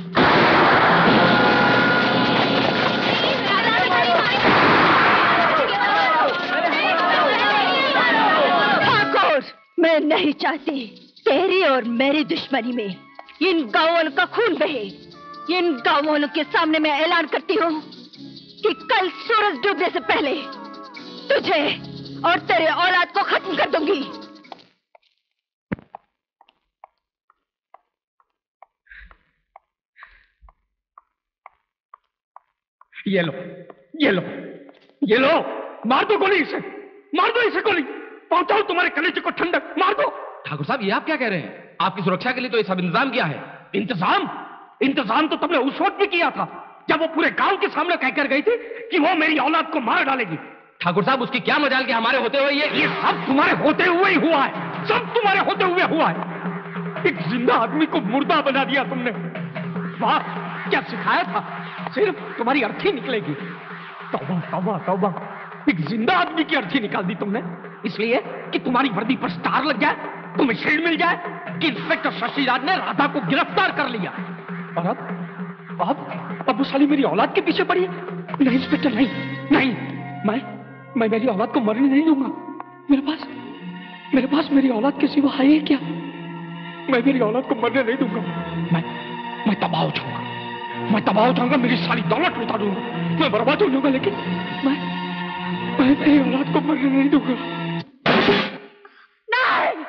ठाकुर, मैं नहीं चाहती तेरी और मेरी दुश्मनी में इन गांव वालों का खून बहे। इन गांव वालों के सामने मैं ऐलान करती हूँ कि कल सूरज डूबने से पहले तुझे और तेरे औलाद को खत्म कर दूंगी। ये लो, ये लो, ये लो, मार दो गोली इसे, मार दो इसे गोली, पहुंचाओ तुम्हारे कलेजे को ठंडक, मार दो। ठाकुर साहब, ये आप क्या कह रहे हैं? आपकी सुरक्षा के लिए तो ये सब इंतजाम किया है। इंतजाम तो तुमने उस वक्त भी किया था जब वो पूरे गांव के सामने कहकर गई थी कि वो मेरी औलाद को मार डालेगी। ठाकुर साहब, उसकी क्या मजाल कि हमारे होते हुए ये सब तुम्हारे होते हुए ही हुआ है, सब तुम्हारे होते हुए हुआ है। एक जिंदा आदमी को मुर्दा बना दिया तुमने। वाह, क्या सिखाया था, सिर्फ तुम्हारी अर्थी निकलेगी। तौबा तौबा तौबा, एक जिंदा आदमी की अर्थी निकाल दी तुमने, इसलिए कि तुम्हारी वर्दी पर स्टार लग जाए, तुम्हें शील्ड मिल जाए कि इंस्पेक्टर शशिराज ने राधा को गिरफ्तार कर लिया। और अब वो साली मेरी औलाद के पीछे पड़ी है। नहीं इंस्पेक्टर, नहीं नहीं, मैं मेरी औलाद को मरने नहीं दूंगा। मेरे पास मेरी औलाद के सिवा है ही क्या? मैं मेरी औलाद को मरने नहीं दूंगा। मैं तबाह हो जाऊंगा, मेरी सारी दौलत लुटा दूंगा, मैं बर्बाद हो जाऊंगा, लेकिन मैं मेरी औलाद को मरने नहीं दूंगा। नहीं,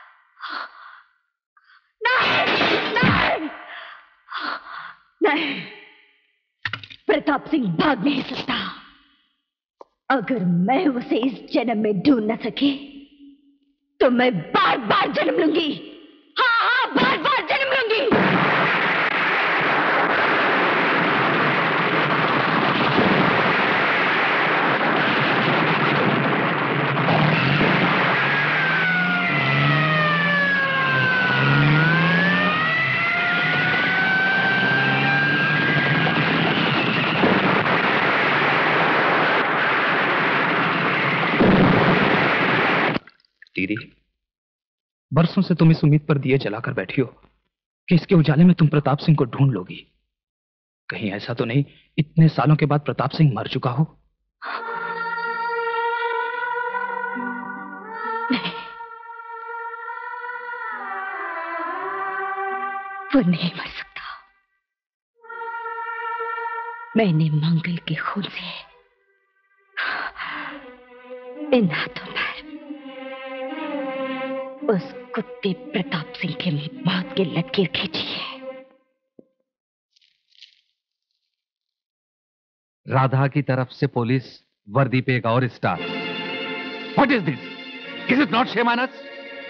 नहीं, नहीं, प्रताप सिंह भाग नहीं सकता। अगर मैं उसे इस जन्म में ढूंढ न सकी तो मैं बार बार जन्म लूंगी। हाँ, बार बार जन्म लूंगी। दीदी, बरसों से तुम इस उम्मीद पर दिए जलाकर बैठी हो कि इसके उजाले में तुम प्रताप सिंह को ढूंढ लोगी। कहीं ऐसा तो नहीं इतने सालों के बाद प्रताप सिंह मर चुका हो? नहीं, वो नहीं मर सकता। मैंने मंगल के खून से इन हाथों पर उस कुत्ते प्रताप सिंह के मौत की लकीर खींची है। राधा की तरफ से पुलिस वर्दी पे एक और star. What is this? Is it not shameless?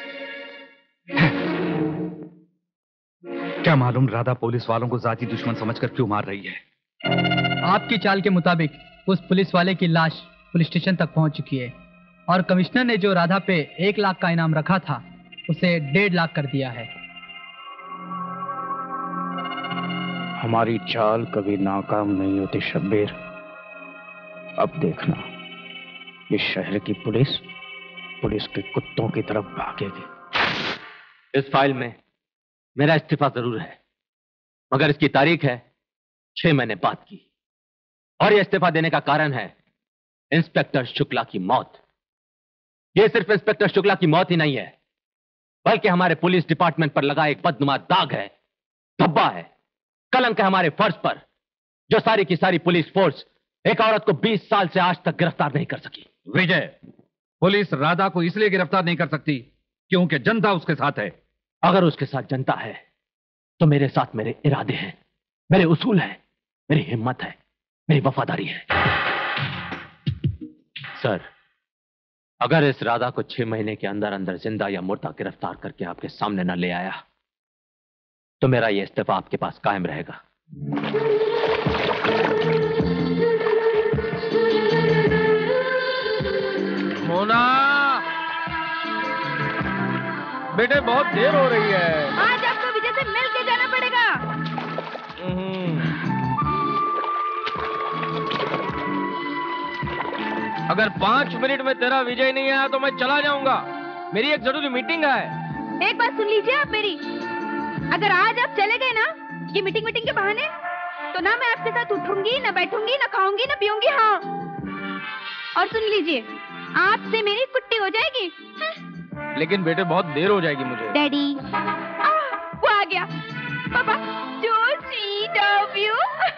क्या मालूम राधा पुलिस वालों को जाति दुश्मन समझकर क्यों मार रही है। आपकी चाल के मुताबिक उस पुलिस वाले की लाश पुलिस स्टेशन तक पहुंच चुकी है और कमिश्नर ने जो राधा पे 1 लाख का इनाम रखा था उसे 1.5 लाख कर दिया है। हमारी चाल कभी नाकाम नहीं होती शब्बीर। अब देखना, इस शहर की पुलिस के कुत्तों की तरफ भागेगी। इस फाइल में मेरा इस्तीफा जरूर है, मगर इसकी तारीख है 6 महीने बाद की, और यह इस्तीफा देने का कारण है इंस्पेक्टर शुक्ला की मौत। यह सिर्फ इंस्पेक्टर शुक्ला की मौत ही नहीं है, बल्कि हमारे पुलिस डिपार्टमेंट पर लगा एक बदनुमा दाग है, धब्बा है, कलंक है हमारे फर्ज पर, जो सारी की सारी पुलिस फोर्स एक औरत को 20 साल से आज तक गिरफ्तार नहीं कर सकी। विजय, पुलिस राधा को इसलिए गिरफ्तार नहीं कर सकती क्योंकि जनता उसके साथ है। अगर उसके साथ जनता है तो मेरे साथ मेरे इरादे हैं, मेरे उसूल हैं, मेरी हिम्मत है, मेरी वफादारी है। सर, अगर इस राधा को 6 महीने के अंदर अंदर जिंदा या मुर्दा गिरफ्तार करके आपके सामने न ले आया तो मेरा यह इस्तीफा आपके पास कायम रहेगा। मोना, बेटे बहुत देर हो रही है। आज आपको विजय से मिल के जाना पड़ेगा। अगर 5 मिनट में तेरा विजय नहीं आया तो मैं चला जाऊंगा। मेरी एक जरूरी मीटिंग है। एक बात सुन लीजिए आप मेरी, अगर आज आप चले गए ना ये मीटिंग के बहाने, तो ना मैं आपके साथ उठूंगी, ना बैठूंगी, ना खाऊंगी, ना पीऊंगी। हाँ, और सुन लीजिए, आपसे मेरी कुट्टी हो जाएगी। लेकिन बेटे बहुत देर हो जाएगी मुझे। डैडी वो आ गया। पापा जो sweet of you.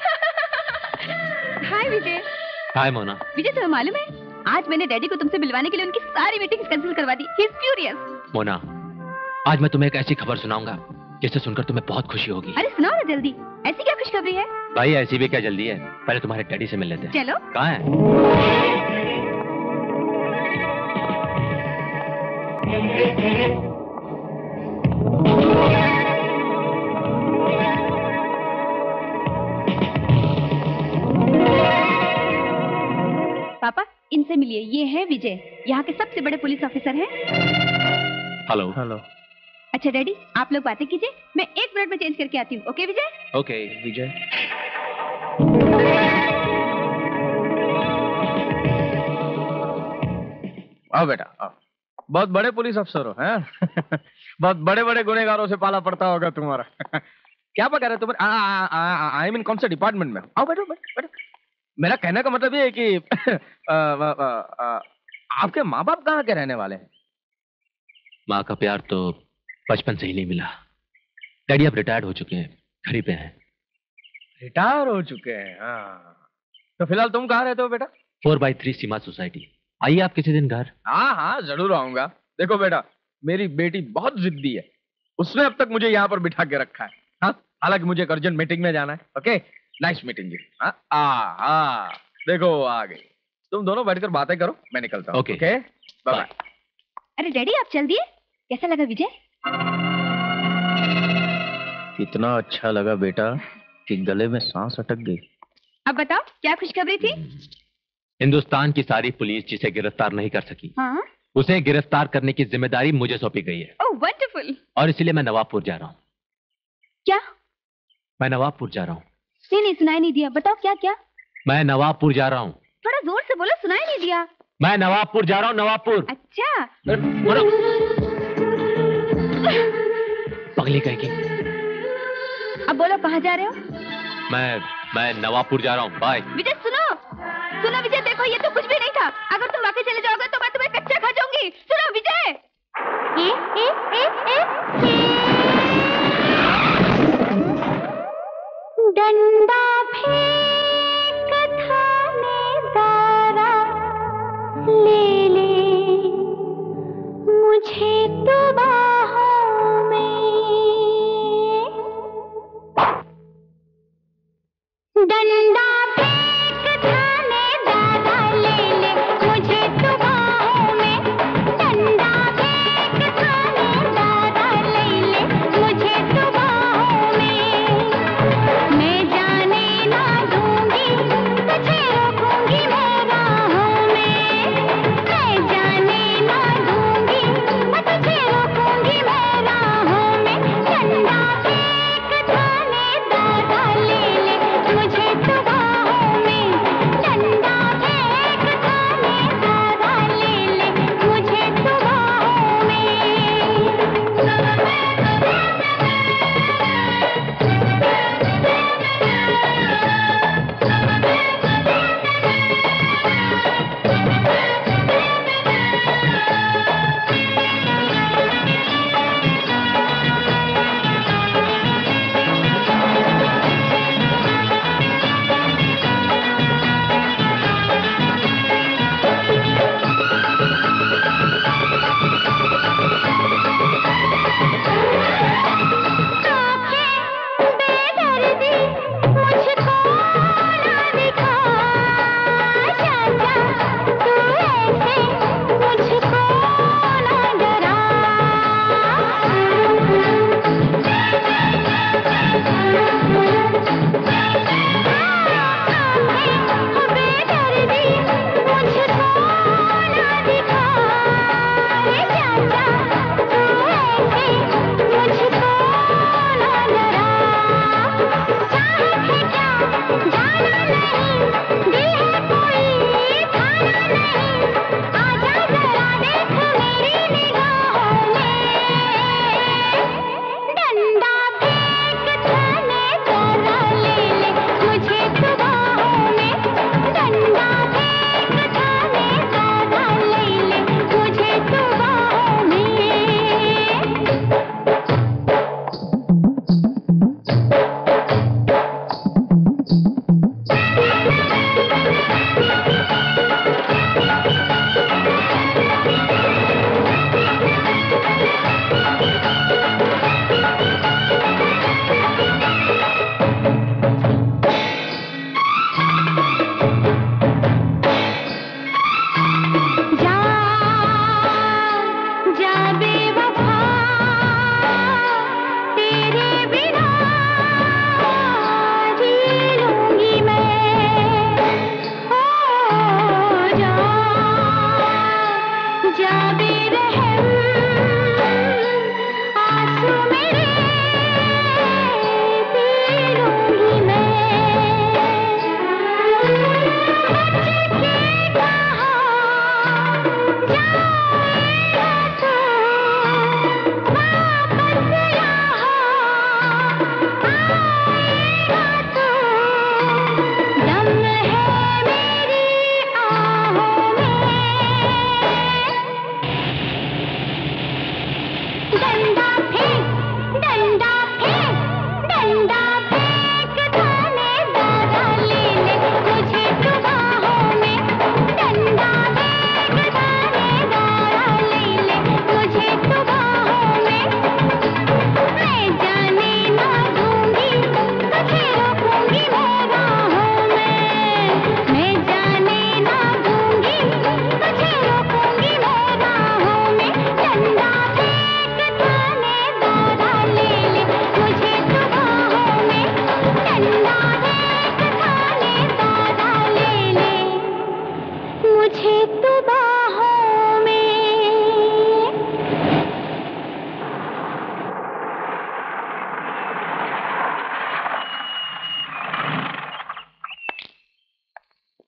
Hi Vijay. Hi Mona. Vijay तुम्हें मालूम है आज मैंने डैडी को तुमसे मिलवाने के लिए उनकी सारी मीटिंग्स कैंसिल करवा दी। He is furious. मोना, आज मैं तुम्हें एक ऐसी खबर सुनाऊंगा जिसे सुनकर तुम्हें बहुत खुशी होगी। अरे सुनाओ ना जल्दी, ऐसी क्या खुशखबरी है? भाई ऐसी भी क्या जल्दी है, पहले तुम्हारे डैडी से मिल लेते हैं। चलो। कहाँ है? पापा इनसे मिलिए, ये है विजय, यहाँ के सबसे बड़े पुलिस ऑफिसर हैं। हेलो। हेलो। अच्छा डैडी आप लोग बातें कीजिए, मैं 1 मिनट में चेंज करके आती हूँ। ओके विजय? ओके विजय। आओ बेटा आओ। बहुत बड़े पुलिस अफसर हो हैं? बहुत बड़े बड़े गुनेगारों से पाला पड़ता होगा तुम्हारा। क्या पका रहे तुम? आई मीन कौन से डिपार्टमेंट में? आओ बैठो बैठो। मेरा कहने का मतलब ये है कि आपके माँ बाप कहाँ के रहने वाले हैं? माँ का प्यार तो बचपन से ही नहीं मिला। डैडी अब रिटायर्ड हो चुके हैं, घर ही पे हैं। रिटायर हो चुके हैं? हाँ। तो फिलहाल तुम कहाँ रहते हो बेटा? 4x3 सीमा सोसाइटी। आइए आप किसी दिन घर। हाँ हाँ जरूर आऊंगा। देखो बेटा मेरी बेटी बहुत जिद्दी है, उसने अब तक मुझे यहाँ पर बिठा के रखा है। हाँ हालांकि मुझे एक अर्जेंट मीटिंग में जाना है। ओके नाइस मीटिंग जी। हाँ देखो आ गई। तुम दोनों बैठकर बातें करो, मैं निकलता हूँ। Okay bye bye. अरे डैडी आप चल दिए, कैसा लगा विजय? इतना अच्छा लगा बेटा कि गले में सांस अटक गई। अब बताओ क्या खुशखबरी थी? हिंदुस्तान की सारी पुलिस जिसे गिरफ्तार नहीं कर सकी, हाँ? उसे गिरफ्तार करने की जिम्मेदारी मुझे सौंपी गई है। Oh wonderful. और इसीलिए मैं नवाबपुर जा रहा हूँ। क्या? मैं नवाबपुर जा रहा हूँ। नहीं सुनाई नहीं दिया, बताओ क्या क्या? मैं नवाबपुर जा रहा हूँ। थोड़ा जोर से बोलो, सुनाई नहीं दिया। मैं नवाबपुर जा रहा हूँ, नवाबपुर। अच्छा। पगली कहेगी। अब बोलो कहाँ जा रहे हो? मैं नवाबपुर जा रहा हूँ। बाय। विजय सुनो विजय, देखो ये तो कुछ भी नहीं था। अगर तुम वाकई चले जाओगे तो मैं तुम्हें कच्चा खा जाऊंगी। सुनो विजय। डंडा फेंक थानेदारा, ले ले मुझे तो बाहों में। डंडा फेंक थानेदारा, ले ले मुझे तो बाहों में। डंडा फेंक थानेदारा, ले ले मुझे तो बाहों में। मैं जाने ना दूंगी तुझे, रोकूंगी मैं राहों में। मैं जाने ना दूंगी तुझे, रोकूंगी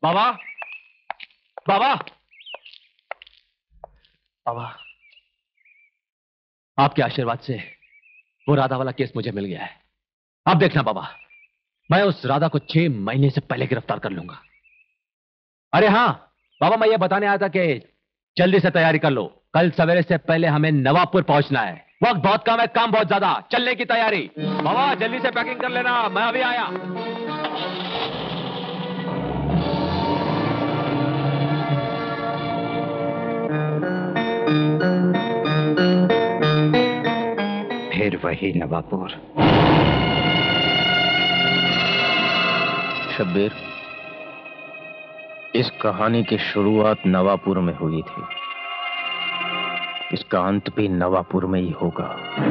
बाबा, बाबा, बाबा, आपके आशीर्वाद से वो राधा वाला केस मुझे मिल गया है। अब देखना बाबा, मैं उस राधा को 6 महीने से पहले गिरफ्तार कर लूंगा। अरे हाँ बाबा, मैं ये बताने आया था कि जल्दी से तैयारी कर लो, कल सवेरे से पहले हमें नवाबपुर पहुंचना है। वक्त बहुत कम है, काम बहुत ज्यादा, चलने की तैयारी। बाबा जल्दी से पैकिंग कर लेना, मैं अभी आया। फिर वही नवाबपुर। शब्बीर, इस कहानी की शुरुआत नवाबपुर में हुई थी, इसका अंत भी नवाबपुर में ही होगा।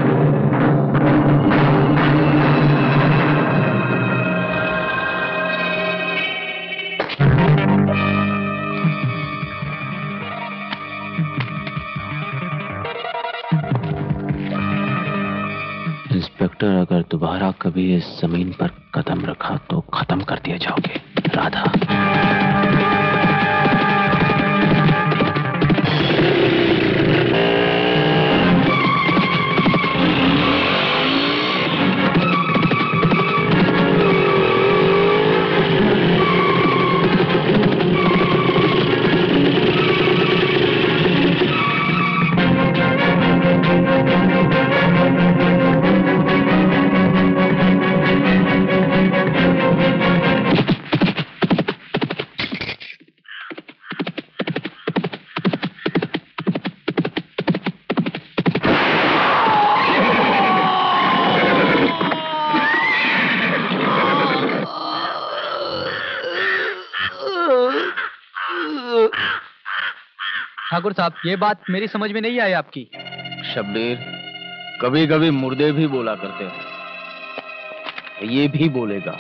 इंस्पेक्टर, अगर दोबारा कभी इस जमीन पर कदम रखा तो खत्म कर दिए जाओगे। राधा। ठाकुर साहब, ये बात मेरी समझ में नहीं आई आपकी। शब्बीर, कभी कभी मुर्दे भी बोला करते हैं, ये भी बोलेगा।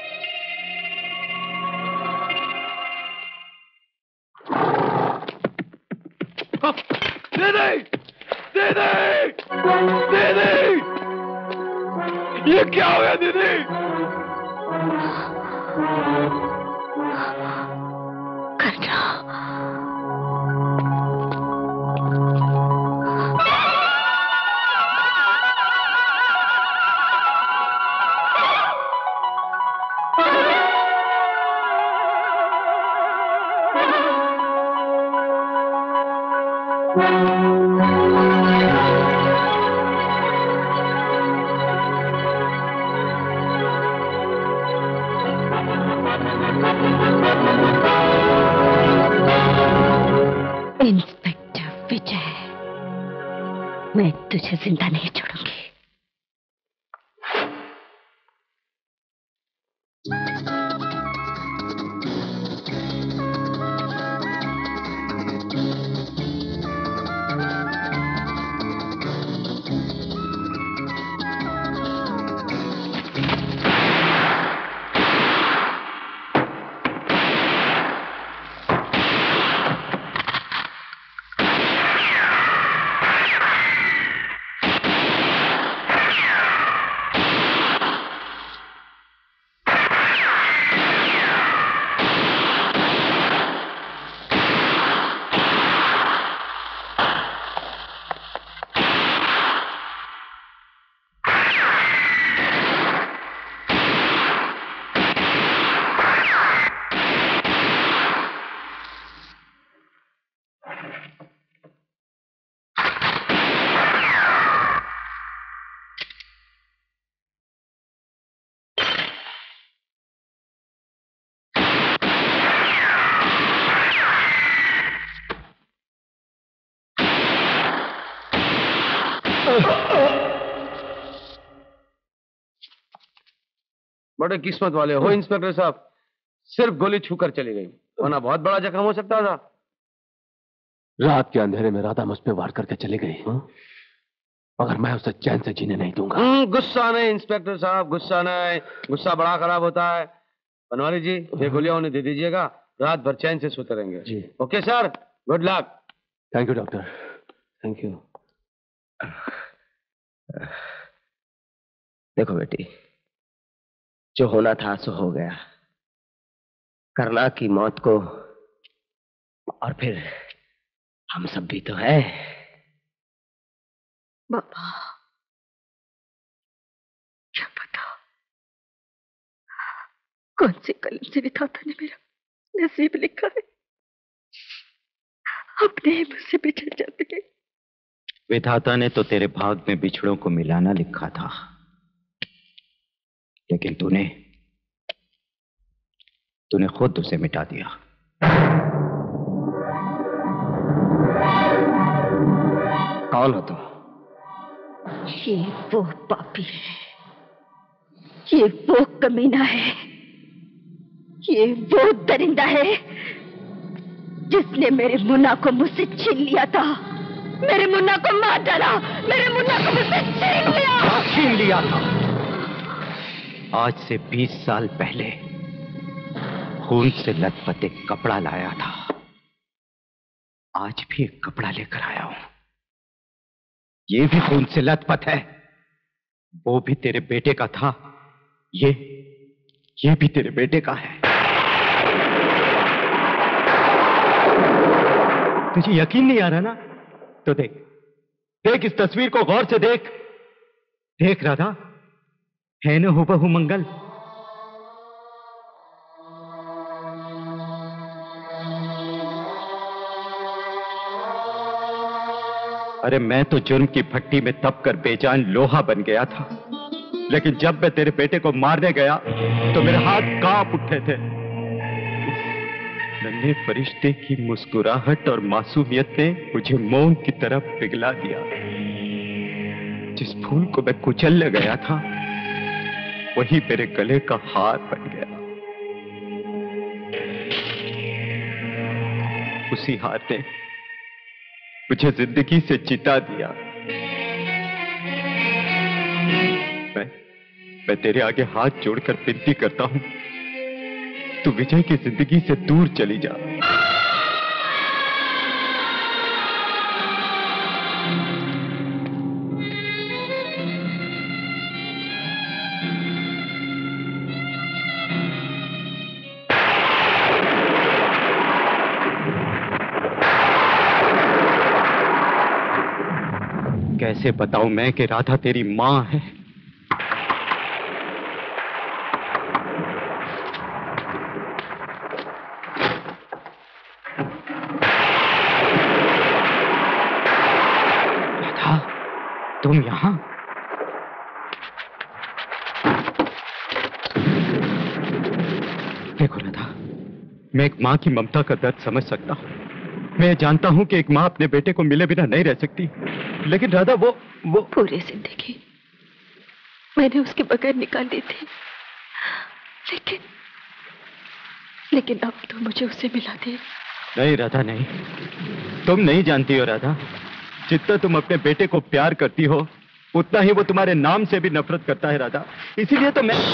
दीदी, दीदी, दीदी, ये क्या हो गया दीदी? इंस्पेक्टर विजय, मैं तुझे जिंदा नहीं छोड़ूंगी। बड़े किस्मत वाले हो इंस्पेक्टर साहब, सिर्फ गोली छूकर चली गई, वरना बहुत बड़ा जख्म हो सकता था। रात के अंधेरे में राधा मुझ पे वार करके चली गई, मगर मैं उसे चैन से जीने नहीं दूंगा। गुस्सा नहीं इंस्पेक्टर साहब, गुस्सा नहीं, गुस्सा बड़ा खराब होता है। बनवारी जी, ये गोलियां उन्हें दे दीजिएगा, रात भर चैन से सोते रहेंगे। जी okay sir, good luck. Thank you doctor. Thank you. देखो बेटी, जो होना था सो हो गया। करना की मौत को, और फिर हम सब भी तो है। बाबा, क्या पता कौन सी कलम से विधाता ने मेरा नसीब लिखा है, अपने ही मुझसे बिछड़ जाते हैं। विधाता ने तो तेरे भाग में बिछड़ों को मिलाना लिखा था, लेकिन तूने खुद उसे मिटा दिया। कौन हो तुम? ये वो पापी है, ये वो कमीना है, ये वो दरिंदा है जिसने मेरे मुन्ना को मुझसे छीन लिया था। मेरे मुन्ना को मार डाला, मेरे मुन्ना को मुझसे छीन लिया था। आज से 20 साल पहले खून से लथपथ एक कपड़ा लाया था, आज भी एक कपड़ा लेकर आया हूं। ये भी खून से लथपथ है, वो भी तेरे बेटे का था, ये भी तेरे बेटे का है। तुझे यकीन नहीं आ रहा ना? तो देख इस तस्वीर को गौर से देख राधा, है न हूबहू मंगल। अरे मैं तो जुर्म की भट्टी में तप कर बेजान लोहा बन गया था, लेकिन जब मैं तेरे बेटे को मारने गया तो मेरे हाथ कांप उठे थे। नन्हे फरिश्ते की मुस्कुराहट और मासूमियत ने मुझे मोम की तरफ पिघला दिया। जिस फूल को मैं कुचलने गया था वही मेरे गले का हार बन गया। उसी हार ने मुझे जिंदगी से चिता दिया। मैं तेरे आगे हाथ जोड़कर विनती करता हूं, तू विजय की जिंदगी से दूर चली जा। कैसे बताऊं मैं कि राधा तेरी मां है? राधा, तुम यहां? देखो राधा, मैं एक मां की ममता का दर्द समझ सकता हूं। मैं जानता हूं कि एक मां अपने बेटे को मिले बिना नहीं रह सकती, लेकिन राधा वो पूरी जिंदगी मैंने उसके बगैर निकाल दी थी, लेकिन अब तो मुझे उससे मिला दे। नहीं राधा, नहीं, तुम नहीं जानती हो राधा। जितना तुम अपने बेटे को प्यार करती हो उतना ही वो तुम्हारे नाम से भी नफरत करता है राधा। इसीलिए तो मैं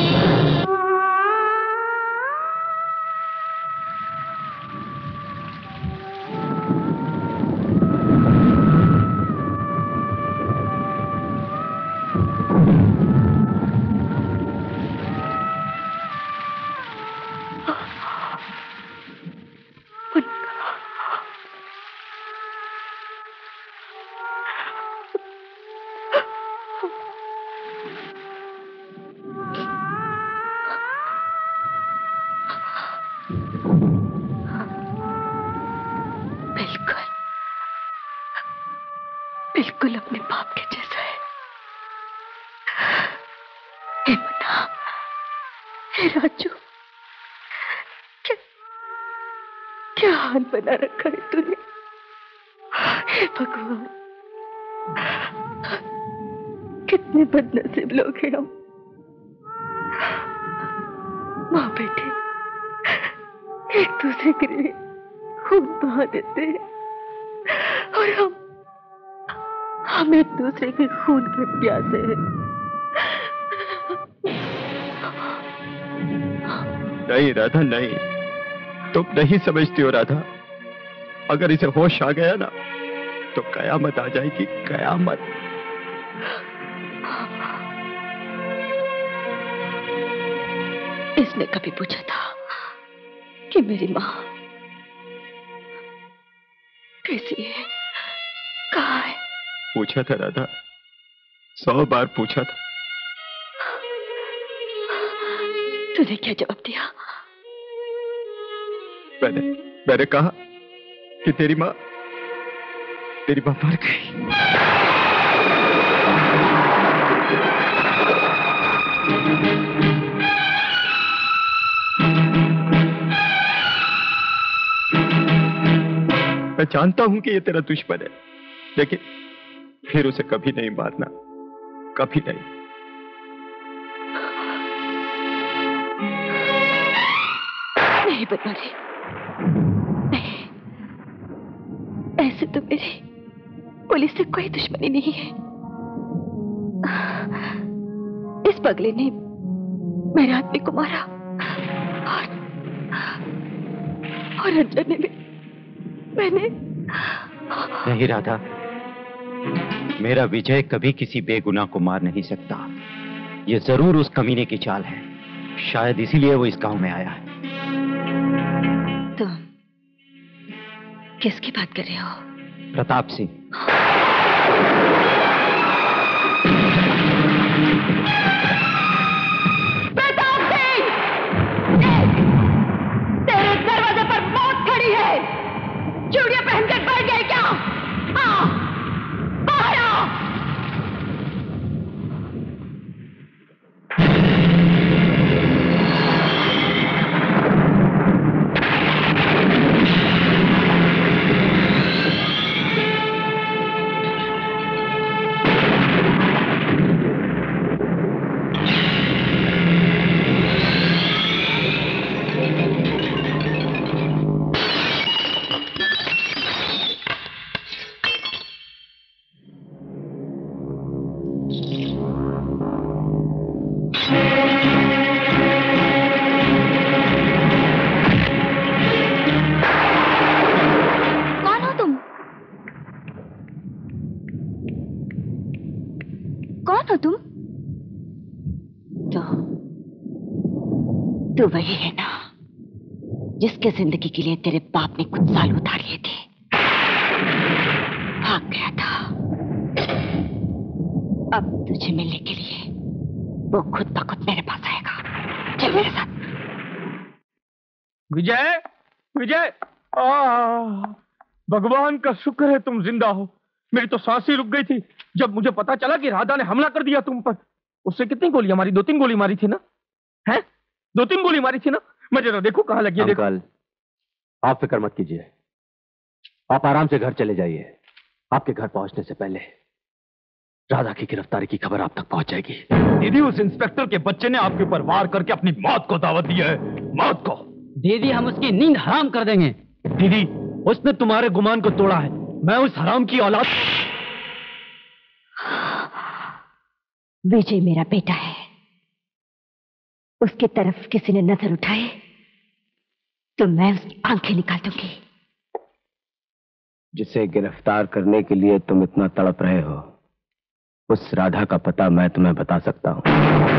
बिल्कुल अपने बाप के जैसा है। हे मुन्ना, हे राजू, क्या हाल बना रखा है तूने? हे भगवान, कितने बदनसीब लोग हैं हम। माँ बेटे एक दूसरे के लिए खून बहा देते हैं और हम एक दूसरे के खून के प्यासे हैं। नहीं राधा, नहीं, तुम नहीं समझती हो राधा। अगर इसे होश आ गया ना तो कयामत आ जाएगी, कयामत। इसने कभी पूछा था कि मेरी माँ कैसी है, कहाँ है? पूछा था राधा, 100 बार पूछा था। तूने क्या जवाब दिया? मैंने कहा कि तेरी माँ मर गई। मैं जानता हूं कि ये तेरा दुश्मन है, लेकिन फिर उसे कभी नहीं मारना, कभी नहीं। नहीं बनवारी, नहीं, ऐसे तो मेरी पुलिस से कोई दुश्मनी नहीं है। इस पगले ने मेरे आदमी को मारा और अनजाने में मैंने। नहीं राधा, मेरा विजय कभी किसी बेगुनाह को मार नहीं सकता। ये जरूर उस कमीने की चाल है, शायद इसीलिए वो इस गांव में आया है। तुम किसकी बात कर रहे हो? प्रताप सिंह। प्रताप सिंह! तेरे दरवाजे पर मौत खड़ी है। चूड़ियां पहनकर बैठ गए क्या? आ, बाहर आ! तू वही है ना जिसके जिंदगी के लिए तेरे बाप ने कुछ साल उधार लिए थे। भाग गया था, अब तुझे मिलने के लिए वो खुद ब खुद मेरे पास आएगा। चल मेरे साथ। विजय, विजय, भगवान का शुक्र है तुम जिंदा हो। मेरी तो सांस ही रुक गई थी जब मुझे पता चला कि राधा ने हमला कर दिया तुम पर। उससे कितनी गोलियां मारी? 2-3 गोली मारी थी ना? हैं? 2-3 गोली मारी थी ना? मैं जरा देखो कहां लगी है। देखो। आप फिक्र मत कीजिए, आप आराम से घर चले जाइए। आपके घर पहुंचने से पहले राधा की गिरफ्तारी की खबर आप तक पहुंच जाएगी। दीदी, उस इंस्पेक्टर के बच्चे ने आपके ऊपर वार करके अपनी मौत को दावत दिया है। मौत को। दीदी, हम उसकी नींद हराम कर देंगे। दीदी, उसने तुम्हारे गुमान को तोड़ा है। मैं उस हराम की औलाद। विजय मेरा बेटा है, उसकी तरफ किसी ने नजर उठाए तो मैं उसकी आंखें निकाल दूंगी। जिसे गिरफ्तार करने के लिए तुम इतना तड़प रहे हो, उस राधा का पता मैं तुम्हें बता सकता हूं।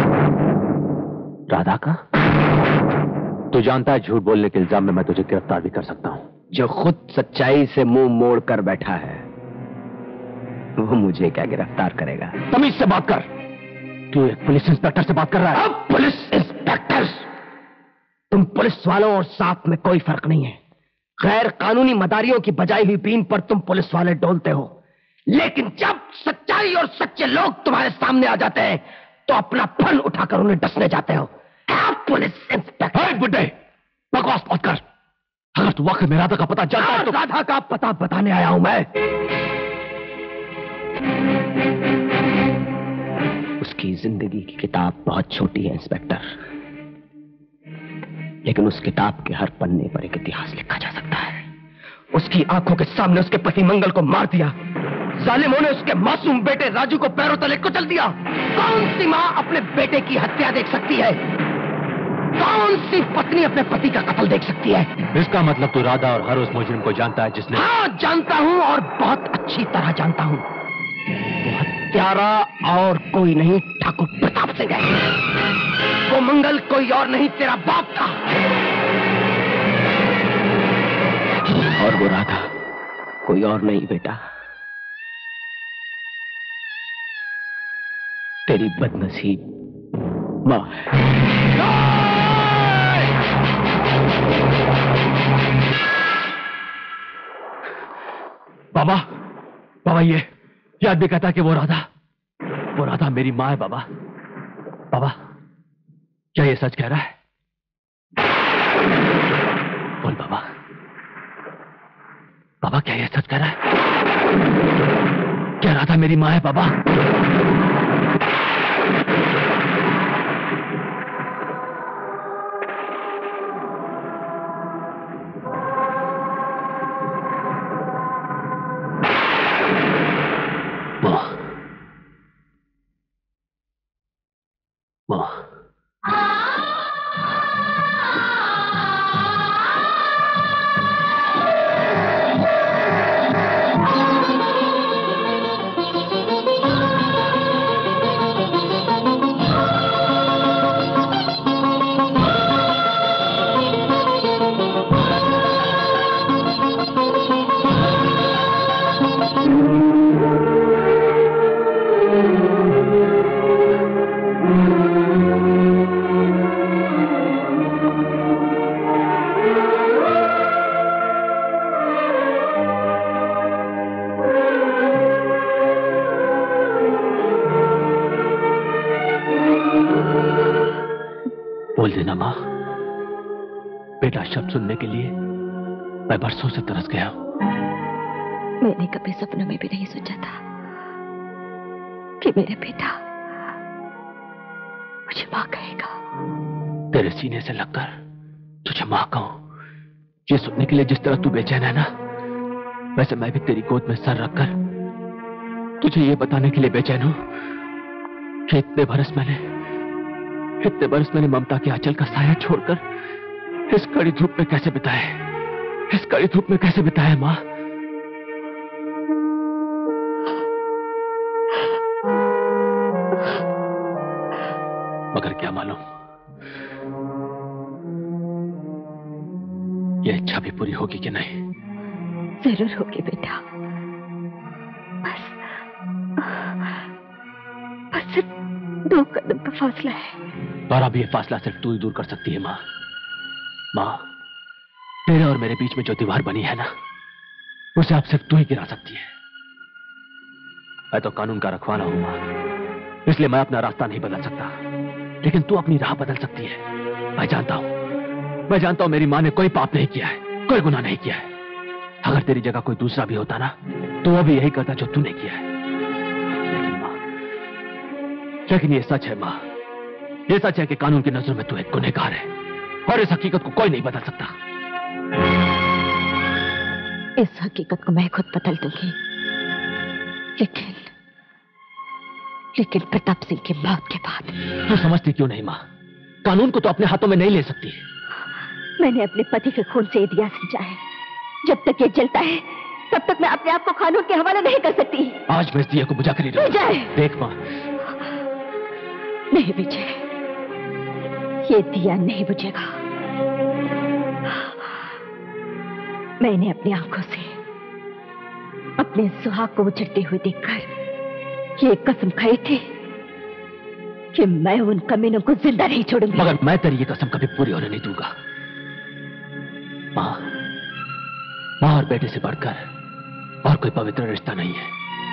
राधा का? तू जानता है झूठ बोलने के इल्जाम में मैं तुझे गिरफ्तार भी कर सकता हूं। जो खुद सच्चाई से मुंह मोड़ कर बैठा है वो मुझे क्या गिरफ्तार करेगा? तमीज से बात कर। तू एक पुलिस इंस्पेक्टर से बात कर रहा है। अब पुलिस इंस्पेक्टर? तुम पुलिस वालों और साथ में कोई फर्क नहीं है। गैर कानूनी मदारियों की बजाई हुई बीन पर तुम पुलिस वाले डोलते हो, लेकिन जब सच्चाई और सच्चे लोग तुम्हारे सामने आ जाते हैं तो अपना फन उठाकर उन्हें डसने जाते हो। Police inspector. बुड्ढे, बकवास मत कर। अगर तू वाकई में राधा का पता जानता है तो। राधा का पता बताने आया हूं मैं। उसकी जिंदगी की किताब बहुत छोटी है इंस्पेक्टर, लेकिन उस किताब के हर पन्ने पर एक इतिहास लिखा जा सकता है। उसकी आंखों के सामने उसके पति मंगल को मार दिया, जालिमों ने उसके मासूम बेटे राजू को पैरों तले कुचल दिया। कौन सी मां अपने बेटे की हत्या देख सकती है? कौन सी पत्नी अपने पति का कत्ल देख सकती है? इसका मतलब तू राधा और हर उस मुजरिम को जानता है जिसने। हाँ, जानता हूं और बहुत अच्छी तरह जानता हूं। वो हत्यारा और कोई नहीं, ठाकुर प्रताप सिंह है। वो मंगल कोई और नहीं, तेरा बाप था। और वो राधा कोई और नहीं बेटा, तेरी बदनसीब मां है। बाबा, बाबा ये आदमी कहता कि वो राधा मेरी मां है। बाबा, बाबा क्या ये सच कह रहा है? बोल बाबा, बाबा क्या ये सच कह रहा है? क्या राधा मेरी मां है बाबा? बोल देना मां, बेटा शब्द सुनने के लिए मैं बरसों से तरस गया हूं। मैंने कभी सपनों में भी नहीं सोचा था कि मेरा बेटा मुझे मां कहेगा। तेरे सीने से लगकर तुझे मां कहूं, ये सुनने के लिए जिस तरह तू बेचैन है ना, वैसे मैं भी तेरी गोद में सर रखकर तुझे ये बताने के लिए बेचैन हूं कि इतने बरस मैंने ममता के आंचल का साया छोड़कर इस कड़ी धूप में कैसे बिताए मां। मगर क्या मालूम ये इच्छा भी पूरी होगी कि नहीं। जरूर होगी बेटा, बस सिर्फ 2 कदम का फासला है। और अब ये फासला सिर्फ तू ही दूर कर सकती है मां। मां, तेरे और मेरे बीच में जो दीवार बनी है ना, उसे अब सिर्फ तू ही गिरा सकती है। मैं तो कानून का रखवाला हूं मां, इसलिए मैं अपना रास्ता नहीं बदल सकता, लेकिन तू अपनी राह बदल सकती है। मैं जानता हूं मेरी मां ने कोई पाप नहीं किया है, कोई गुनाह नहीं किया है। अगर तेरी जगह कोई दूसरा भी होता ना, तो वो भी यही करता जो तूने किया है। लेकिन ये सच है मां, ये सच है कि कानून की नजरों में तू एक गुनहगार है, और इस हकीकत को कोई नहीं बदल सकता। इस हकीकत को मैं खुद बदल दूंगी, लेकिन प्रताप सिंह की मौत के बाद। तू समझती क्यों नहीं मां? कानून को तो अपने हाथों में नहीं ले सकती। मैंने अपने पति के खून से ये दिया सजा है, जब तक ये जलता है तब तक मैं अपने आप को कानून के हवाले नहीं कर सकती। आज मैं इस दिया को बुझा कर ही रहूंगा। देख मां, नहीं विजय, ये दिया नहीं बुझेगा। मैंने अपनी आंखों से अपने सुहाग को उजड़ते हुए देखकर ये कसम खाई थी कि मैं उन कमीनों को जिंदा नहीं छोड़ूंगी। मगर मैं तेरी ये कसम कभी पूरी होने नहीं दूंगा। मां और बेटे से बढ़कर और कोई पवित्र रिश्ता नहीं है।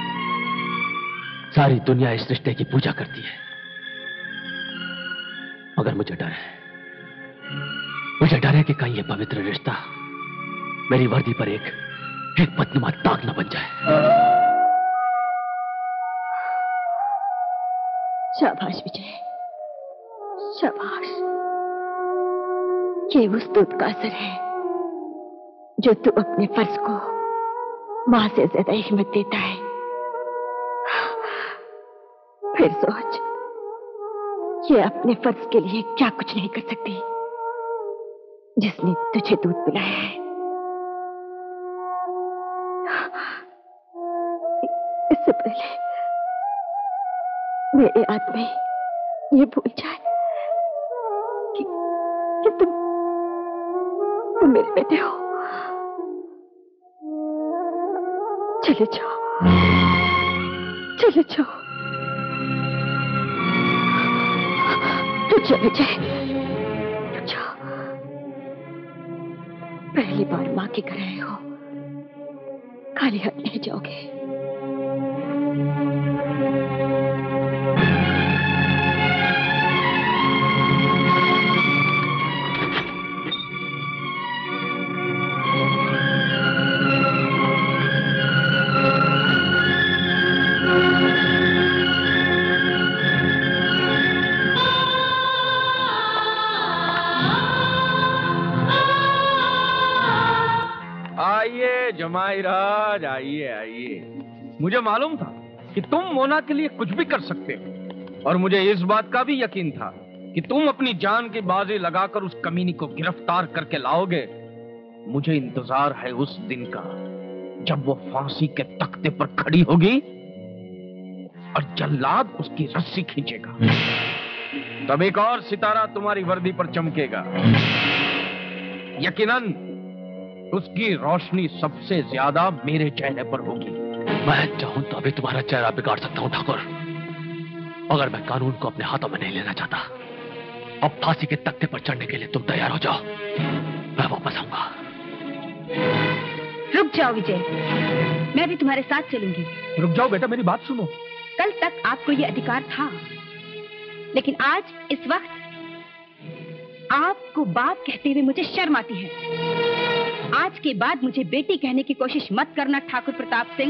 सारी दुनिया इस रिश्ते की पूजा करती है, मगर मुझे डर है कि कहीं ये पवित्र रिश्ता मेरी वर्दी पर एक बदनुमा दाग न बन जाए। शाबाश विजय, शाबाश। ये उस दूध का असर है जो तू अपने फर्ज को मां से ज्यादा हिम्मत देता है। फिर सोच, ये अपने फर्ज के लिए क्या कुछ नहीं कर सकती जिसने तुझे दूध पिलाया है। इससे पहले मेरे आदमी ये भूल जाए कि तुम मेरे बेटे हो। चले जाओ, चले जाओ। रुक जाओ विजय, रुक जाओ। पहली बार मां के घर आए हो, खाली हाथ नहीं जाओगे। आइए जमाई राज, आइए आइए। मुझे मालूम था कि तुम मोना के लिए कुछ भी कर सकते हो, और मुझे इस बात का भी यकीन था कि तुम अपनी जान की बाजी लगाकर उस कमीनी को गिरफ्तार करके लाओगे। मुझे इंतजार है उस दिन का जब वो फांसी के तख्ते पर खड़ी होगी और जल्लाद उसकी रस्सी खींचेगा। तब एक और सितारा तुम्हारी वर्दी पर चमकेगा। यकीनन उसकी रोशनी सबसे ज्यादा मेरे चेहरे पर होगी। मैं चाहूं तो अभी तुम्हारा चेहरा बिगाड़ सकता हूं ठाकुर, अगर मैं कानून को अपने हाथों में नहीं लेना चाहता। अब फांसी के तख्ते पर चढ़ने के लिए तुम तैयार हो जाओ, मैं वापस आऊंगा। रुक जाओ विजय, मैं भी तुम्हारे साथ चलूंगी। रुक जाओ बेटा, मेरी बात सुनो। कल तक आपको ये अधिकार था, लेकिन आज इस वक्त आपको बाप कहते हुए मुझे शर्म आती है। आज के बाद मुझे बेटी कहने की कोशिश मत करना ठाकुर प्रताप सिंह।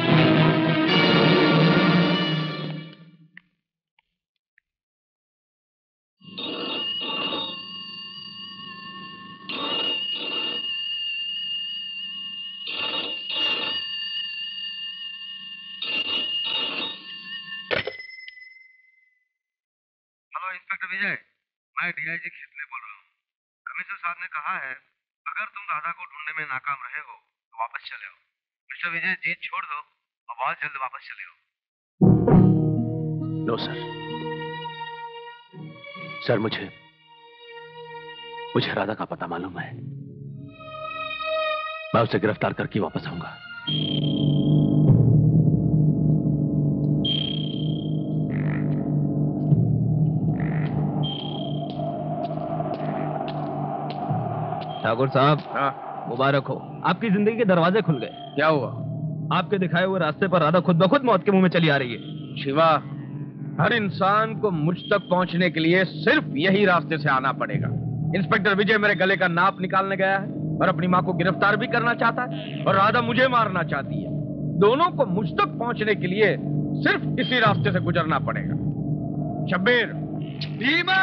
हेलो इंस्पेक्टर विजय, मैं डीआईजी खितले बोल रहा हूँ। कमिश्नर साहब ने कहा है अगर तुम राधा को ढूंढने में नाकाम रहे हो तो वापस चले आओ। मिस्टर विजय, जीत छोड़ दो और बहुत जल्द वापस चले आओ। नो सर, सर मुझे राधा का पता मालूम है। मैं उसे गिरफ्तार करके वापस आऊंगा। ठाकुर साहब, मुबारक हो, आपकी जिंदगी के दरवाजे खुल गए। क्या हुआ? आपके दिखाए हुए रास्ते पर राधा खुद ब खुद मौत के मुंह में चली आ रही है। शिवा, हर इंसान को मुझ तक पहुंचने के लिए सिर्फ यही रास्ते से आना पड़ेगा। इंस्पेक्टर विजय मेरे गले का नाप निकालने गया है और अपनी मां को गिरफ्तार भी करना चाहता है, और राधा मुझे मारना चाहती है। दोनों को मुझ तक पहुंचने के लिए सिर्फ इसी रास्ते से गुजरना पड़ेगा। शब्बीर, भीमा!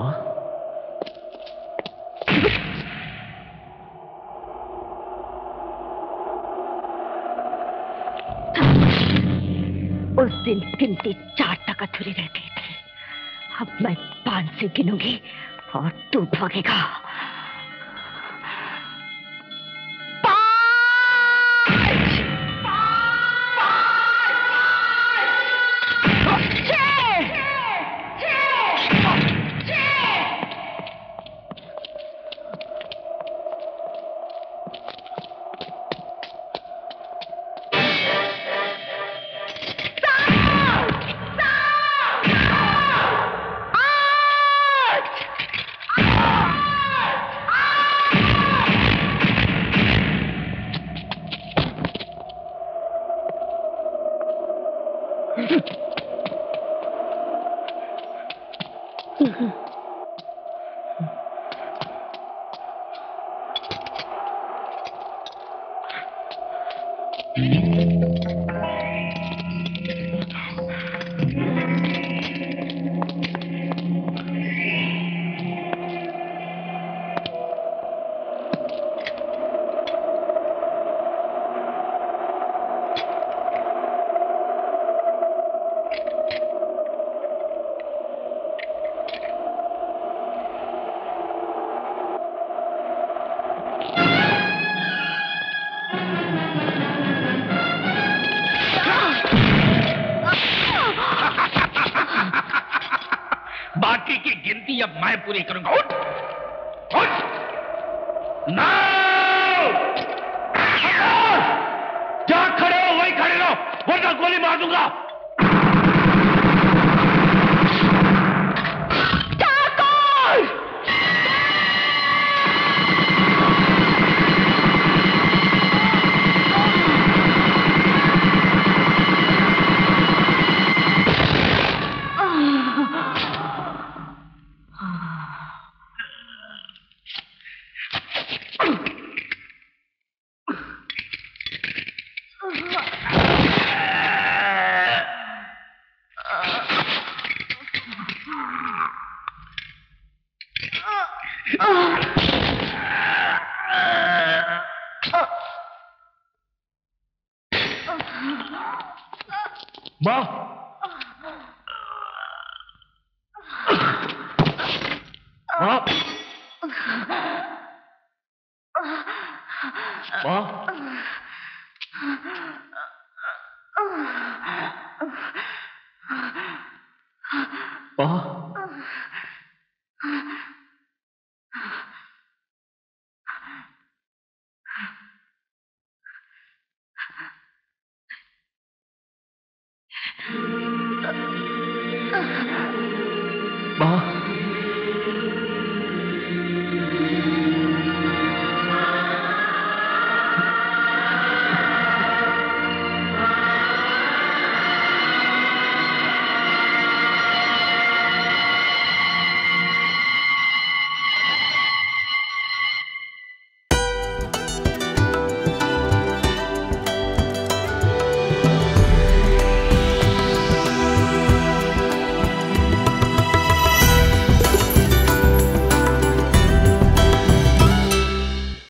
माँ? उस दिन गिनती 4 तक अधूरी रह गई थी। अब मैं 5 से गिनूंगी और तू भागेगा। 妈。